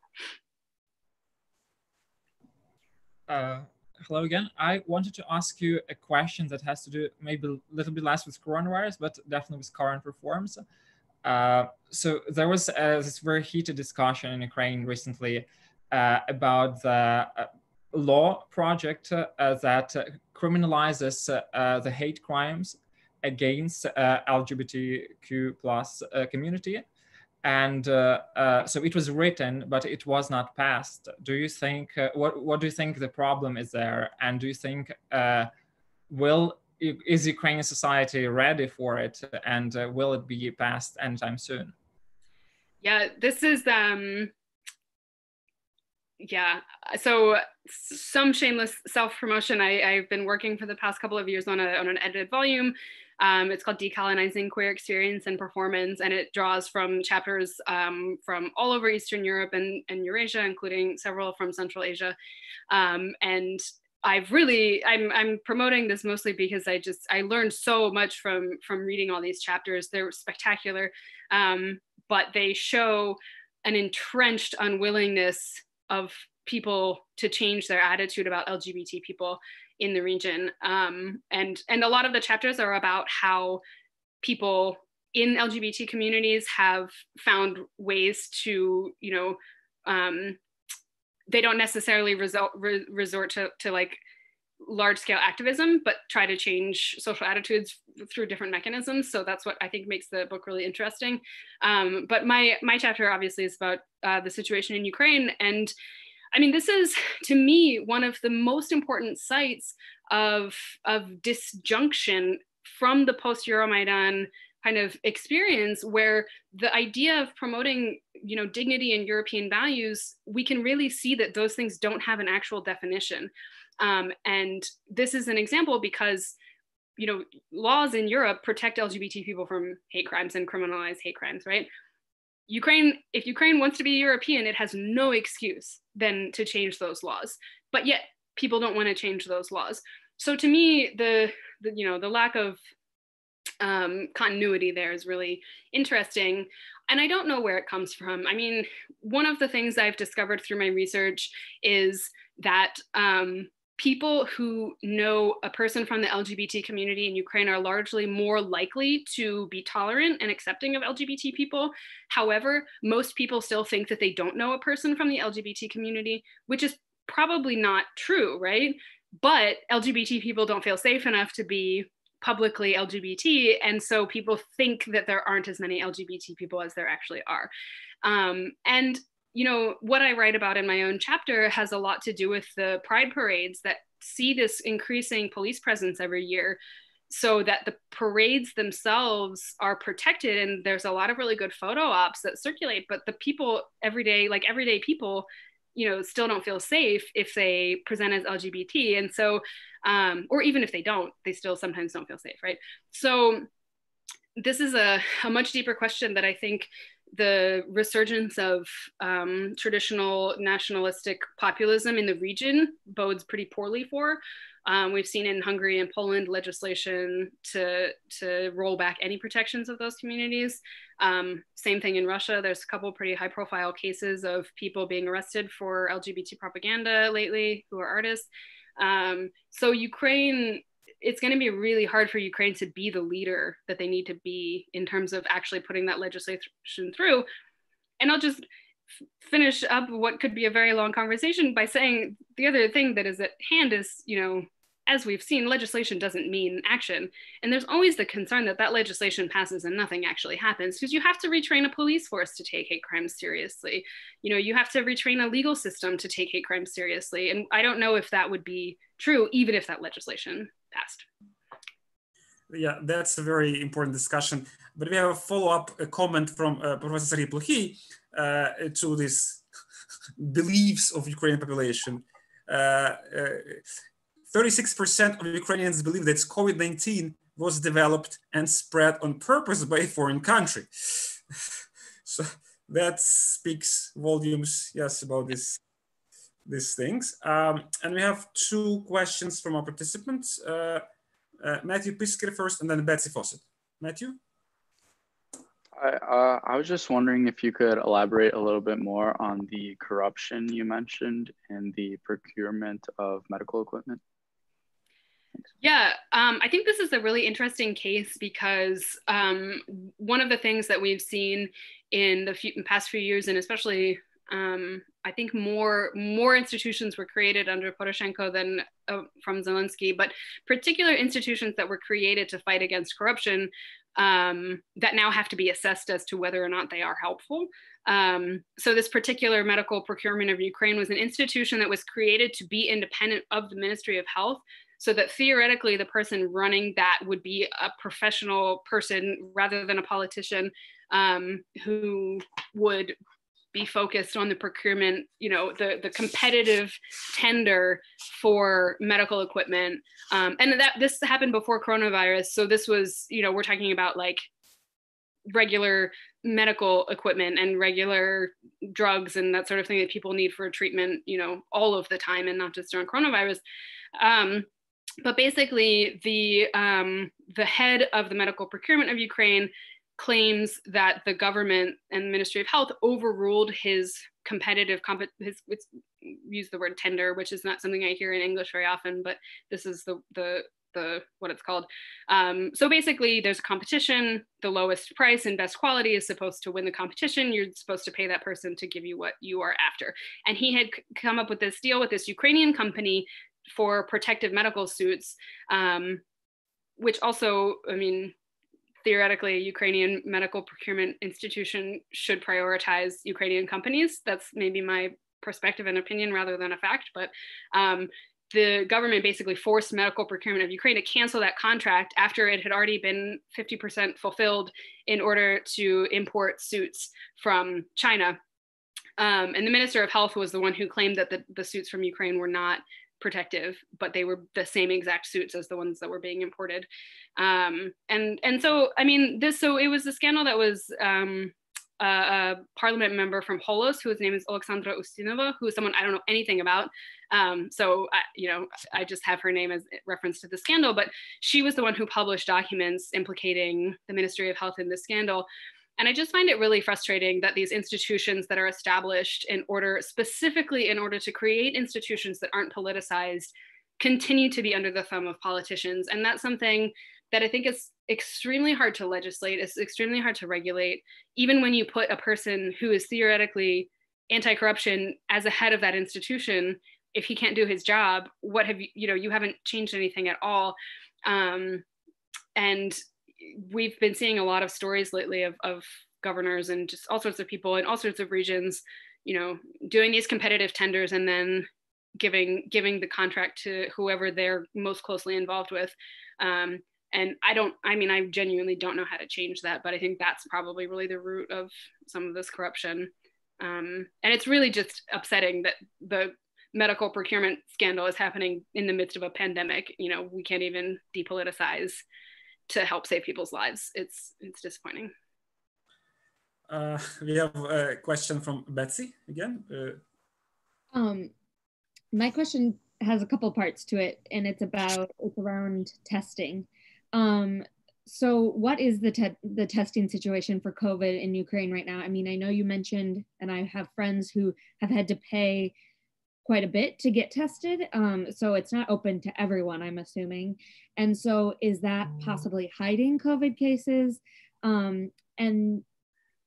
[SPEAKER 3] Uh, hello again. I wanted to ask you a question that has to do maybe a little bit less with coronavirus, but definitely with current reforms. Uh, so there was uh, this very heated discussion in Ukraine recently uh, about the uh, law project uh, that uh, criminalizes uh, uh, the hate crimes against uh, L G B T Q plus uh, community. And uh, uh, so it was written, but it was not passed. Do you think, uh, what, what do you think the problem is there? And do you think, uh, will, is Ukrainian society ready for it? And uh, will it be passed anytime soon?
[SPEAKER 2] Yeah, this is, um, yeah, so some shameless self-promotion. I, I've been working for the past couple of years on, a, on an edited volume. Um, it's called Decolonizing Queer Experience and Performance, and it draws from chapters um, from all over Eastern Europe and, and Eurasia, including several from Central Asia. Um, and I've really, I'm, I'm promoting this mostly because I just, I learned so much from, from reading all these chapters. They're spectacular, um, but they show an entrenched unwillingness of people to change their attitude about L G B T people in the region. Um, and, and a lot of the chapters are about how people in L G B T communities have found ways to, you know, um, they don't necessarily result, re resort to, to like large scale activism, but try to change social attitudes through different mechanisms. So that's what I think makes the book really interesting. Um, but my, my chapter obviously is about uh, the situation in Ukraine. And I mean, this is, to me, one of the most important sites of, of disjunction from the post-Euromaidan kind of experience, where the idea of promoting, you know, dignity and European values, we can really see that those things don't have an actual definition. Um, and this is an example because, you know, laws in Europe protect L G B T people from hate crimes and criminalize hate crimes, right? Ukraine, if Ukraine wants to be European, it has no excuse then to change those laws. But yet people don't want to change those laws. So to me, the, the you know, the lack of um, continuity there is really interesting. And I don't know where it comes from. I mean, one of the things I've discovered through my research is that um, people who know a person from the L G B T community in Ukraine are largely more likely to be tolerant and accepting of L G B T people. However, most people still think that they don't know a person from the L G B T community, which is probably not true, right? But L G B T people don't feel safe enough to be publicly L G B T, and so people think that there aren't as many L G B T people as there actually are. Um, and you know, what I write about in my own chapter has a lot to do with the pride parades that see this increasing police presence every year, so that the parades themselves are protected. And there's a lot of really good photo ops that circulate, but the people everyday, like everyday people, you know, still don't feel safe if they present as L G B T. And so, um, or even if they don't, they still sometimes don't feel safe, right? So this is a, a much deeper question that I think the resurgence of um, traditional nationalistic populism in the region bodes pretty poorly for. Um, we've seen in Hungary and Poland legislation to, to roll back any protections of those communities. Um, same thing in Russia. There's a couple pretty high profile cases of people being arrested for L G B T propaganda lately who are artists. Um, so Ukraine, it's going to be really hard for Ukraine to be the leader that they need to be in terms of actually putting that legislation through. And I'll just finish up what could be a very long conversation by saying the other thing that is at hand is, you know, as we've seen, legislation doesn't mean action. And there's always the concern that that legislation passes and nothing actually happens, because you have to retrain a police force to take hate crimes seriously. You know, you have to retrain a legal system to take hate crimes seriously. And I don't know if that would be true, even if that legislation passed.
[SPEAKER 1] Yeah, that's a very important discussion. But we have a follow-up comment from uh, Professor Sergei Plokhy uh, to these beliefs of Ukrainian population. Uh, uh, thirty-six percent of Ukrainians believe that COVID nineteen was developed and spread on purpose by a foreign country. So that speaks volumes, yes, about this, these things. Um, and we have two questions from our participants. Uh, uh, Matthew Pisker first, and then Betsy Fawcett. Matthew?
[SPEAKER 10] I, uh, I was just wondering if you could elaborate a little bit more on the corruption you mentioned in the procurement of medical equipment. Thanks.
[SPEAKER 2] Yeah, um, I think this is a really interesting case because um, one of the things that we've seen in the few, in past few years, and especially um, I think more, more institutions were created under Poroshenko than uh, from Zelensky, but particular institutions that were created to fight against corruption Um, that now have to be assessed as to whether or not they are helpful. Um, so this particular medical procurement of Ukraine was an institution that was created to be independent of the Ministry of Health, so that theoretically the person running that would be a professional person rather than a politician um, who would be focused on the procurement, you know, the, the competitive tender for medical equipment. Um, and that this happened before coronavirus. So this was, you know, we're talking about like regular medical equipment and regular drugs and that sort of thing that people need for treatment, you know, all of the time and not just during coronavirus. Um, but basically the, um, the head of the medical procurement of Ukraine claims that the government and the Ministry of Health overruled his competitive, comp- his, it's, use the word tender, which is not something I hear in English very often, but this is the, the, the what it's called. Um, so basically there's a competition, the lowest price and best quality is supposed to win the competition. You're supposed to pay that person to give you what you are after. And he had come up with this deal with this Ukrainian company for protective medical suits, um, which also, I mean, theoretically, a Ukrainian medical procurement institution should prioritize Ukrainian companies. That's maybe my perspective and opinion rather than a fact, but um, the government basically forced medical procurement of Ukraine to cancel that contract after it had already been fifty percent fulfilled in order to import suits from China. Um, and the Minister of Health was the one who claimed that the, the suits from Ukraine were not protective, but they were the same exact suits as the ones that were being imported. Um, and, and so, I mean, this, so it was a scandal that was um, a, a parliament member from Holos, whose name is Alexandra Ustinova, who is someone I don't know anything about. Um, so, I, you know, I just have her name as reference to the scandal, but she was the one who published documents implicating the Ministry of Health in this scandal. And I just find it really frustrating that these institutions that are established in order, specifically in order to create institutions that aren't politicized, continue to be under the thumb of politicians. And that's something that I think is extremely hard to legislate, it's extremely hard to regulate, even when you put a person who is theoretically anti-corruption as a head of that institution. If he can't do his job, what have you, you know, you haven't changed anything at all. Um, and we've been seeing a lot of stories lately of, of governors and just all sorts of people in all sorts of regions, you know, doing these competitive tenders and then giving giving the contract to whoever they're most closely involved with. Um, and I don't, I mean, I genuinely don't know how to change that, but I think that's probably really the root of some of this corruption. Um, and it's really just upsetting that the medical procurement scandal is happening in the midst of a pandemic. You know, we can't even depoliticize to help save people's lives. It's it's disappointing.
[SPEAKER 1] Uh, we have a question from Betsy again. Uh,
[SPEAKER 11] um, my question has a couple parts to it, and it's about it's around testing. Um, so, what is the te- the testing situation for COVID in Ukraine right now? I mean, I know you mentioned, and I have friends who have had to pay quite a bit to get tested. Um, so it's not open to everyone, I'm assuming. And so is that possibly hiding COVID cases? Um, and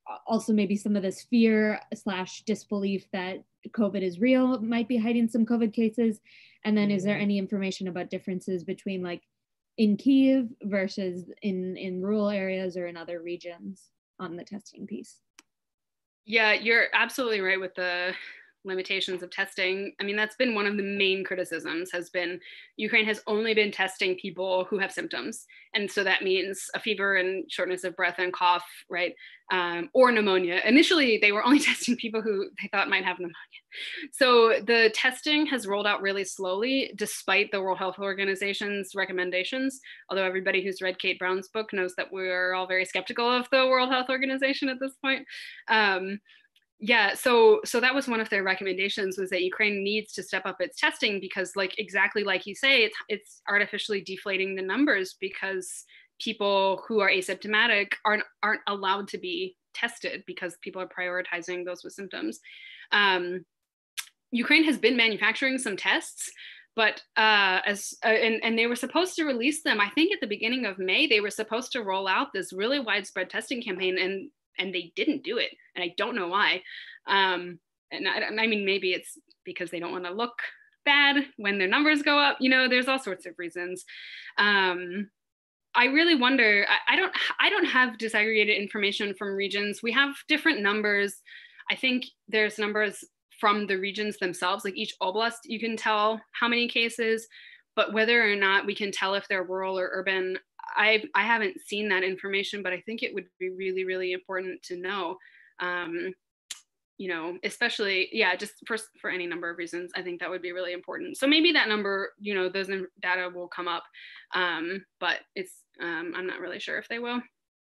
[SPEAKER 11] also maybe some of this fear slash disbelief that COVID is real might be hiding some COVID cases. And then is there any information about differences between like in Kyiv versus in, in rural areas or in other regions on the testing piece?
[SPEAKER 2] Yeah, you're absolutely right with the limitations of testing. I mean, that's been one of the main criticisms has been Ukraine has only been testing people who have symptoms. And so that means a fever and shortness of breath and cough, right? Um, or pneumonia. Initially, they were only testing people who they thought might have pneumonia. So the testing has rolled out really slowly, despite the World Health Organization's recommendations. Although everybody who's read Kate Brown's book knows that we're all very skeptical of the World Health Organization at this point. Um, Yeah, so so that was one of their recommendations, was that Ukraine needs to step up its testing because, like exactly like you say, it's it's artificially deflating the numbers because people who are asymptomatic aren't aren't allowed to be tested because people are prioritizing those with symptoms. Um, Ukraine has been manufacturing some tests, but uh, as uh, and and they were supposed to release them. I think at the beginning of May they were supposed to roll out this really widespread testing campaign, and and they didn't do it. And I don't know why. Um, and I, I mean, maybe it's because they don't want to look bad when their numbers go up. You know, there's all sorts of reasons. Um, I really wonder, I, I don't I don't have disaggregated information from regions. We have different numbers. I think there's numbers from the regions themselves, like each oblast, you can tell how many cases, but whether or not we can tell if they're rural or urban, I I haven't seen that information, but I think it would be really, really important to know, um, you know, especially, yeah, just for, for any number of reasons, I think that would be really important. So maybe that number, you know, those data will come up, um, but it's, um, I'm not really sure if they will.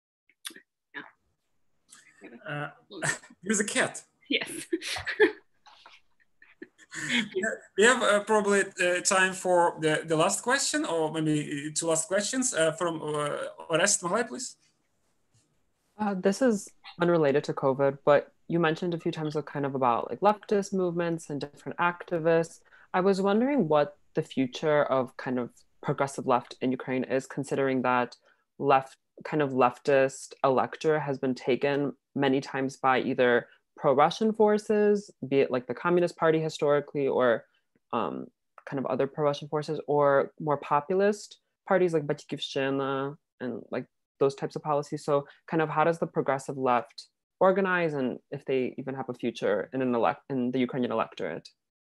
[SPEAKER 2] Yeah.
[SPEAKER 1] Uh, here's a cat.
[SPEAKER 2] Yes.
[SPEAKER 1] We have uh, probably uh, time for the, the last question, or maybe two last questions uh, from uh, Orest Mahlai, please.
[SPEAKER 9] Uh, this is unrelated to COVID, but you mentioned a few times of kind of about like leftist movements and different activists. I was wondering what the future of kind of progressive left in Ukraine is, considering that left kind of leftist electorate has been taken many times by either pro-Russian forces, be it like the Communist Party historically, or um, kind of other pro-Russian forces, or more populist parties like Batyivщина and like those types of policies. So kind of how does the progressive left organize, and if they even have a future in an elect in the Ukrainian electorate?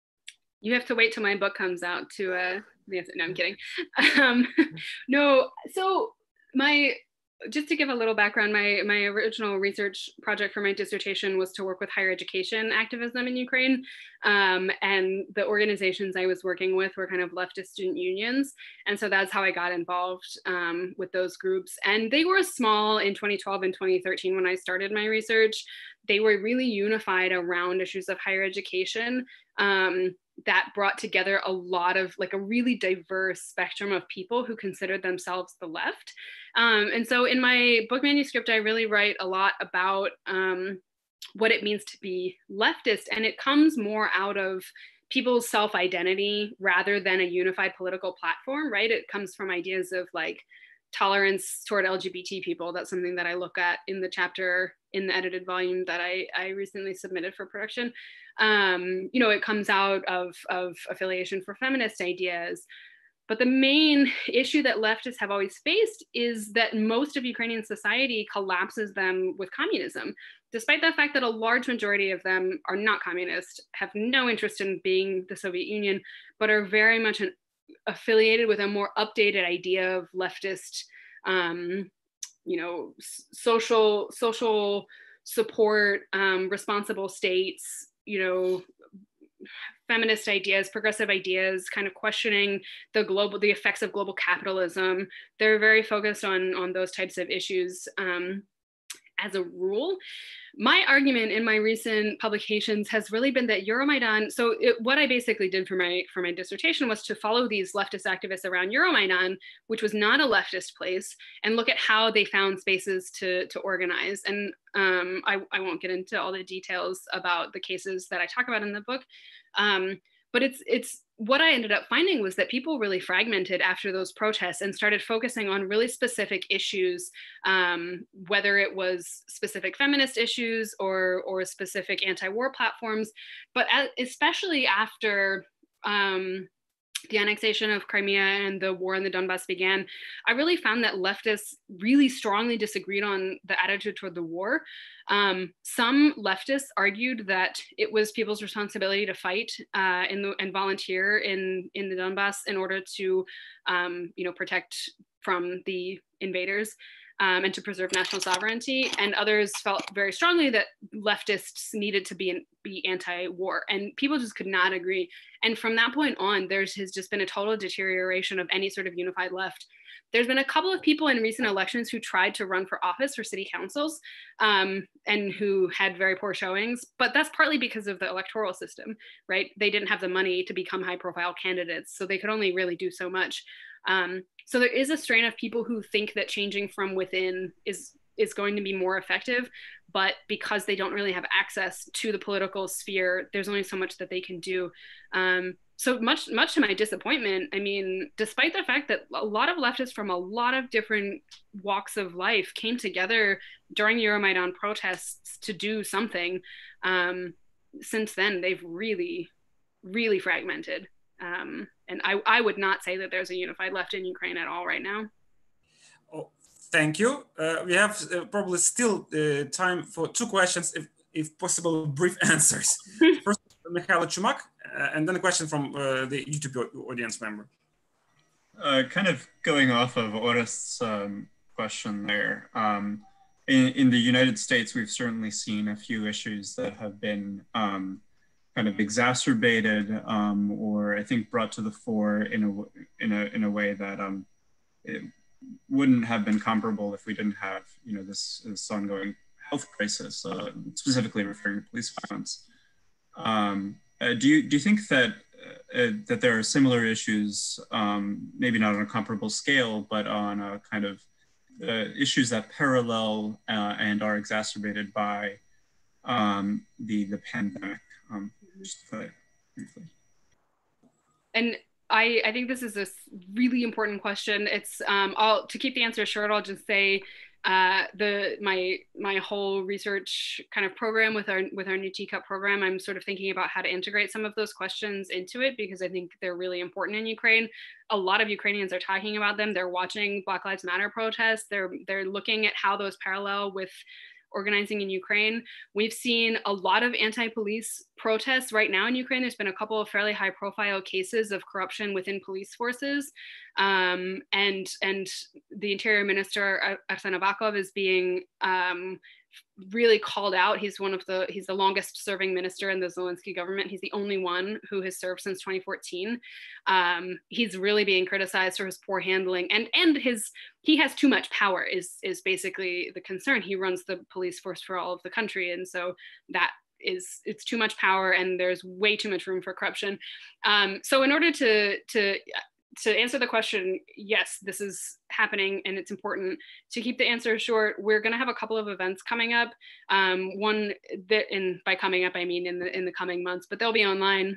[SPEAKER 2] You have to wait till my book comes out to uh no, I'm kidding. Um, no, so my just to give a little background, my, my original research project for my dissertation was to work with higher education activism in Ukraine. Um, and the organizations I was working with were kind of leftist student unions. And so that's how I got involved um, with those groups. And they were small in twenty twelve and twenty thirteen when I started my research. They were really unified around issues of higher education. Um, that brought together a lot of like a really diverse spectrum of people who considered themselves the left. Um, and so in my book manuscript, I really write a lot about um, what it means to be leftist. And it comes more out of people's self-identity rather than a unified political platform, right? It comes from ideas of like tolerance toward L G B T people. That's something that I look at in the chapter in the edited volume that I, I recently submitted for production. Um, you know, it comes out of, of affiliation for feminist ideas. But the main issue that leftists have always faced is that most of Ukrainian society collapses them with communism, despite the fact that a large majority of them are not communist, have no interest in being the Soviet Union, but are very much an, affiliated with a more updated idea of leftist, um, you know, social, social support, um, responsible states, you know, feminist ideas, progressive ideas, kind of questioning the global, the effects of global capitalism. They're very focused on, on those types of issues um, as a rule. My argument in my recent publications has really been that Euromaidan, so it, what I basically did for my, for my dissertation was to follow these leftist activists around Euromaidan, which was not a leftist place, and look at how they found spaces to, to organize. And um, I, I won't get into all the details about the cases that I talk about in the book, um, but it's it's what I ended up finding was that people really fragmented after those protests and started focusing on really specific issues, um, whether it was specific feminist issues or or specific anti-war platforms, but as, especially after um, the annexation of Crimea and the war in the Donbass began, I really found that leftists really strongly disagreed on the attitude toward the war. Um, some leftists argued that it was people's responsibility to fight uh, in the, and volunteer in, in the Donbass in order to, um, you know, protect from the invaders. Um, and to preserve national sovereignty. And others felt very strongly that leftists needed to be, in, be anti-war, and people just could not agree. And from that point on, there's has just been a total deterioration of any sort of unified left. There's been a couple of people in recent elections who tried to run for office for city councils um, and who had very poor showings, but that's partly because of the electoral system, right? They didn't have the money to become high profile candidates, so they could only really do so much. Um, so there is a strain of people who think that changing from within is is going to be more effective, but because they don't really have access to the political sphere, there's only so much that they can do. Um, so much, much to my disappointment, I mean, despite the fact that a lot of leftists from a lot of different walks of life came together during Euromaidan protests to do something, um, since then they've really, really fragmented. Um, and I, I would not say that there's a unified left in Ukraine at all right now.
[SPEAKER 1] Oh, thank you. Uh, we have uh, probably still uh, time for two questions, if, if possible, brief answers. First, Mikhailo Chumak, uh, and then a question from uh, the YouTube audience member.
[SPEAKER 12] Uh, kind of going off of Orest's um, question there, um, in, in the United States, we've certainly seen a few issues that have been um, kind of exacerbated um, or I think brought to the fore in a, in a, in a way that um, it wouldn't have been comparable if we didn't have, you know, this, this ongoing health crisis, uh, specifically referring to police violence. Um, uh, do you do you think that uh, that there are similar issues, um, maybe not on a comparable scale, but on a kind of uh, issues that parallel uh, and are exacerbated by um, the the pandemic? Um, just to briefly.
[SPEAKER 2] And I, I think this is a really important question. It's um, I'll to keep the answer short, I'll just say uh, the my my whole research kind of program with our with our new teacup program, I'm sort of thinking about how to integrate some of those questions into it because I think they're really important in Ukraine. A lot of Ukrainians are talking about them. They're watching Black Lives Matter protests. They're they're looking at how those parallel with organizing in Ukraine. We've seen a lot of anti-police protests right now in Ukraine. There's been a couple of fairly high profile cases of corruption within police forces. Um, and, and the Interior Minister, Arsen Avakov, is being um, really called out. He's one of the, he's the longest serving minister in the Zelensky government. He's the only one who has served since twenty fourteen. Um, he's really being criticized for his poor handling and, and his, he has too much power is, is basically the concern. He runs the police force for all of the country. And so that is, it's too much power and there's way too much room for corruption. Um, so in order to, to, to answer the question, yes, this is happening and it's important. To keep the answer short, we're going to have a couple of events coming up. Um, one that, in by coming up, I mean in the in the coming months, but they'll be online.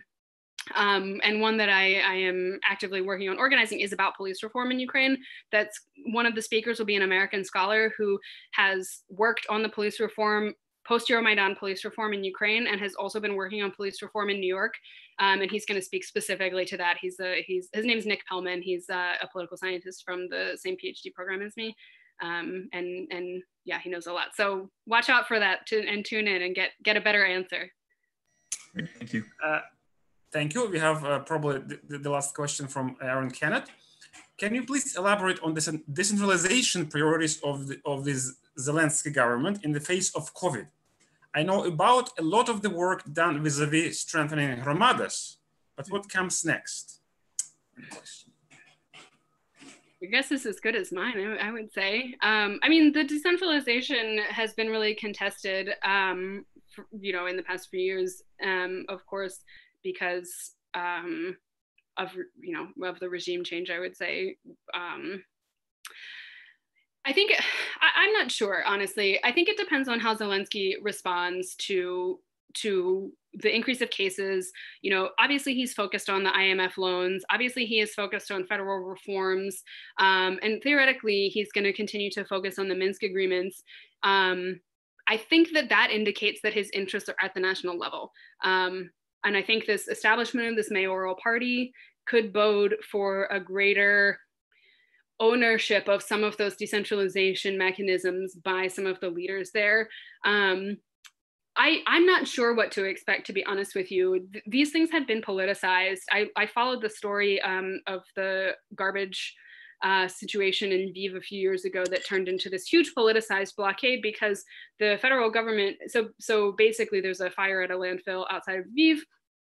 [SPEAKER 2] Um, and one that I, I am actively working on organizing is about police reform in Ukraine. That's one of the speakers will be an American scholar who has worked on the police reform, post-Euromaidan police reform in Ukraine, and has also been working on police reform in New York. Um, and he's going to speak specifically to that. He's a, he's his name's Nick Pellman. He's a, a political scientist from the same PhD program as me, um, and and yeah, he knows a lot. So watch out for that to, and tune in and get get a better answer.
[SPEAKER 12] Great, thank you.
[SPEAKER 1] Uh, thank you. We have uh, probably the, the last question from Aaron Kennett. Can you please elaborate on the decentralization priorities of the, of this Zelensky government in the face of COVID? I know about a lot of the work done vis-a-vis strengthening Hromadas, but what comes next?
[SPEAKER 2] Your guess is as good as mine, I, I would say. Um, I mean, the decentralization has been really contested, um, for, you know, in the past few years, um, of course, because um, of, you know, of the regime change, I would say. Um, I think, I, I'm not sure, honestly. I think it depends on how Zelensky responds to to the increase of cases. You know, obviously he's focused on the I M F loans. Obviously he is focused on federal reforms. Um, and theoretically, he's going to continue to focus on the Minsk agreements. Um, I think that that indicates that his interests are at the national level. Um, and I think this establishment of this mayoral party could bode for a greater ownership of some of those decentralization mechanisms by some of the leaders there. Um, I, I'm not sure what to expect, to be honest with you. Th these things have been politicized. I, I followed the story um, of the garbage uh, situation in Lviv a few years ago that turned into this huge politicized blockade because the federal government, so, so basically there's a fire at a landfill outside of Lviv.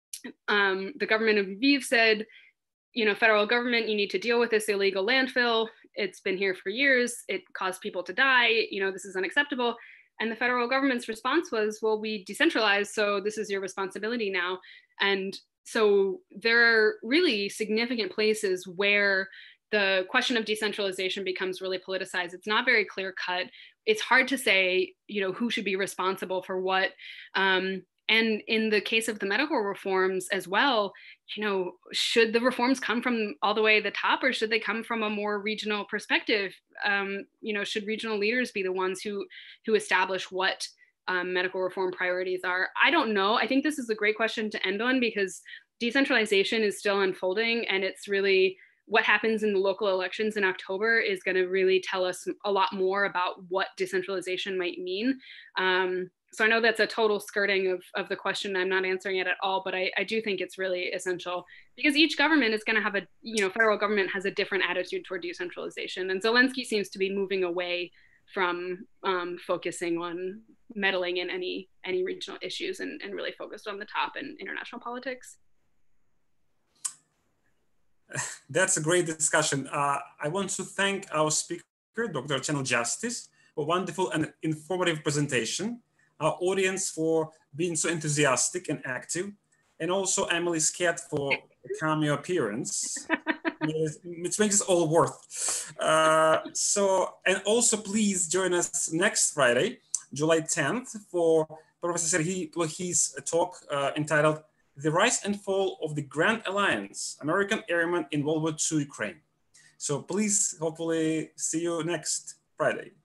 [SPEAKER 2] Um, the government of Lviv said, you know, federal government, you need to deal with this illegal landfill. It's been here for years. It caused people to die. You know, this is unacceptable. And the federal government's response was, well, we decentralized, so this is your responsibility now. And so there are really significant places where the question of decentralization becomes really politicized. It's not very clear cut. It's hard to say, you know, who should be responsible for what. Um, And in the case of the medical reforms as well, you know, should the reforms come from all the way to the top, or should they come from a more regional perspective? Um, you know, should regional leaders be the ones who, who establish what um, medical reform priorities are? I don't know. I think this is a great question to end on because decentralization is still unfolding, and it's really what happens in the local elections in October is going to really tell us a lot more about what decentralization might mean. Um, So I know that's a total skirting of, of the question. I'm not answering it at all, but I, I do think it's really essential because each government is going to have a, you know, federal government has a different attitude toward decentralization. And Zelensky seems to be moving away from um, focusing on meddling in any, any regional issues and, and really focused on the top and international politics.
[SPEAKER 1] That's a great discussion. Uh, I want to thank our speaker, Doctor Channell-Justice, for a wonderful and informative presentation, our audience for being so enthusiastic and active, and also Emily Scat for a cameo appearance, which makes it all worth. Uh, so, and also please join us next Friday, July tenth, for Professor Serhiy Plokhiy's talk uh, entitled The Rise and Fall of the Grand Alliance, American Airmen in World War Two Ukraine. So please, hopefully see you next Friday.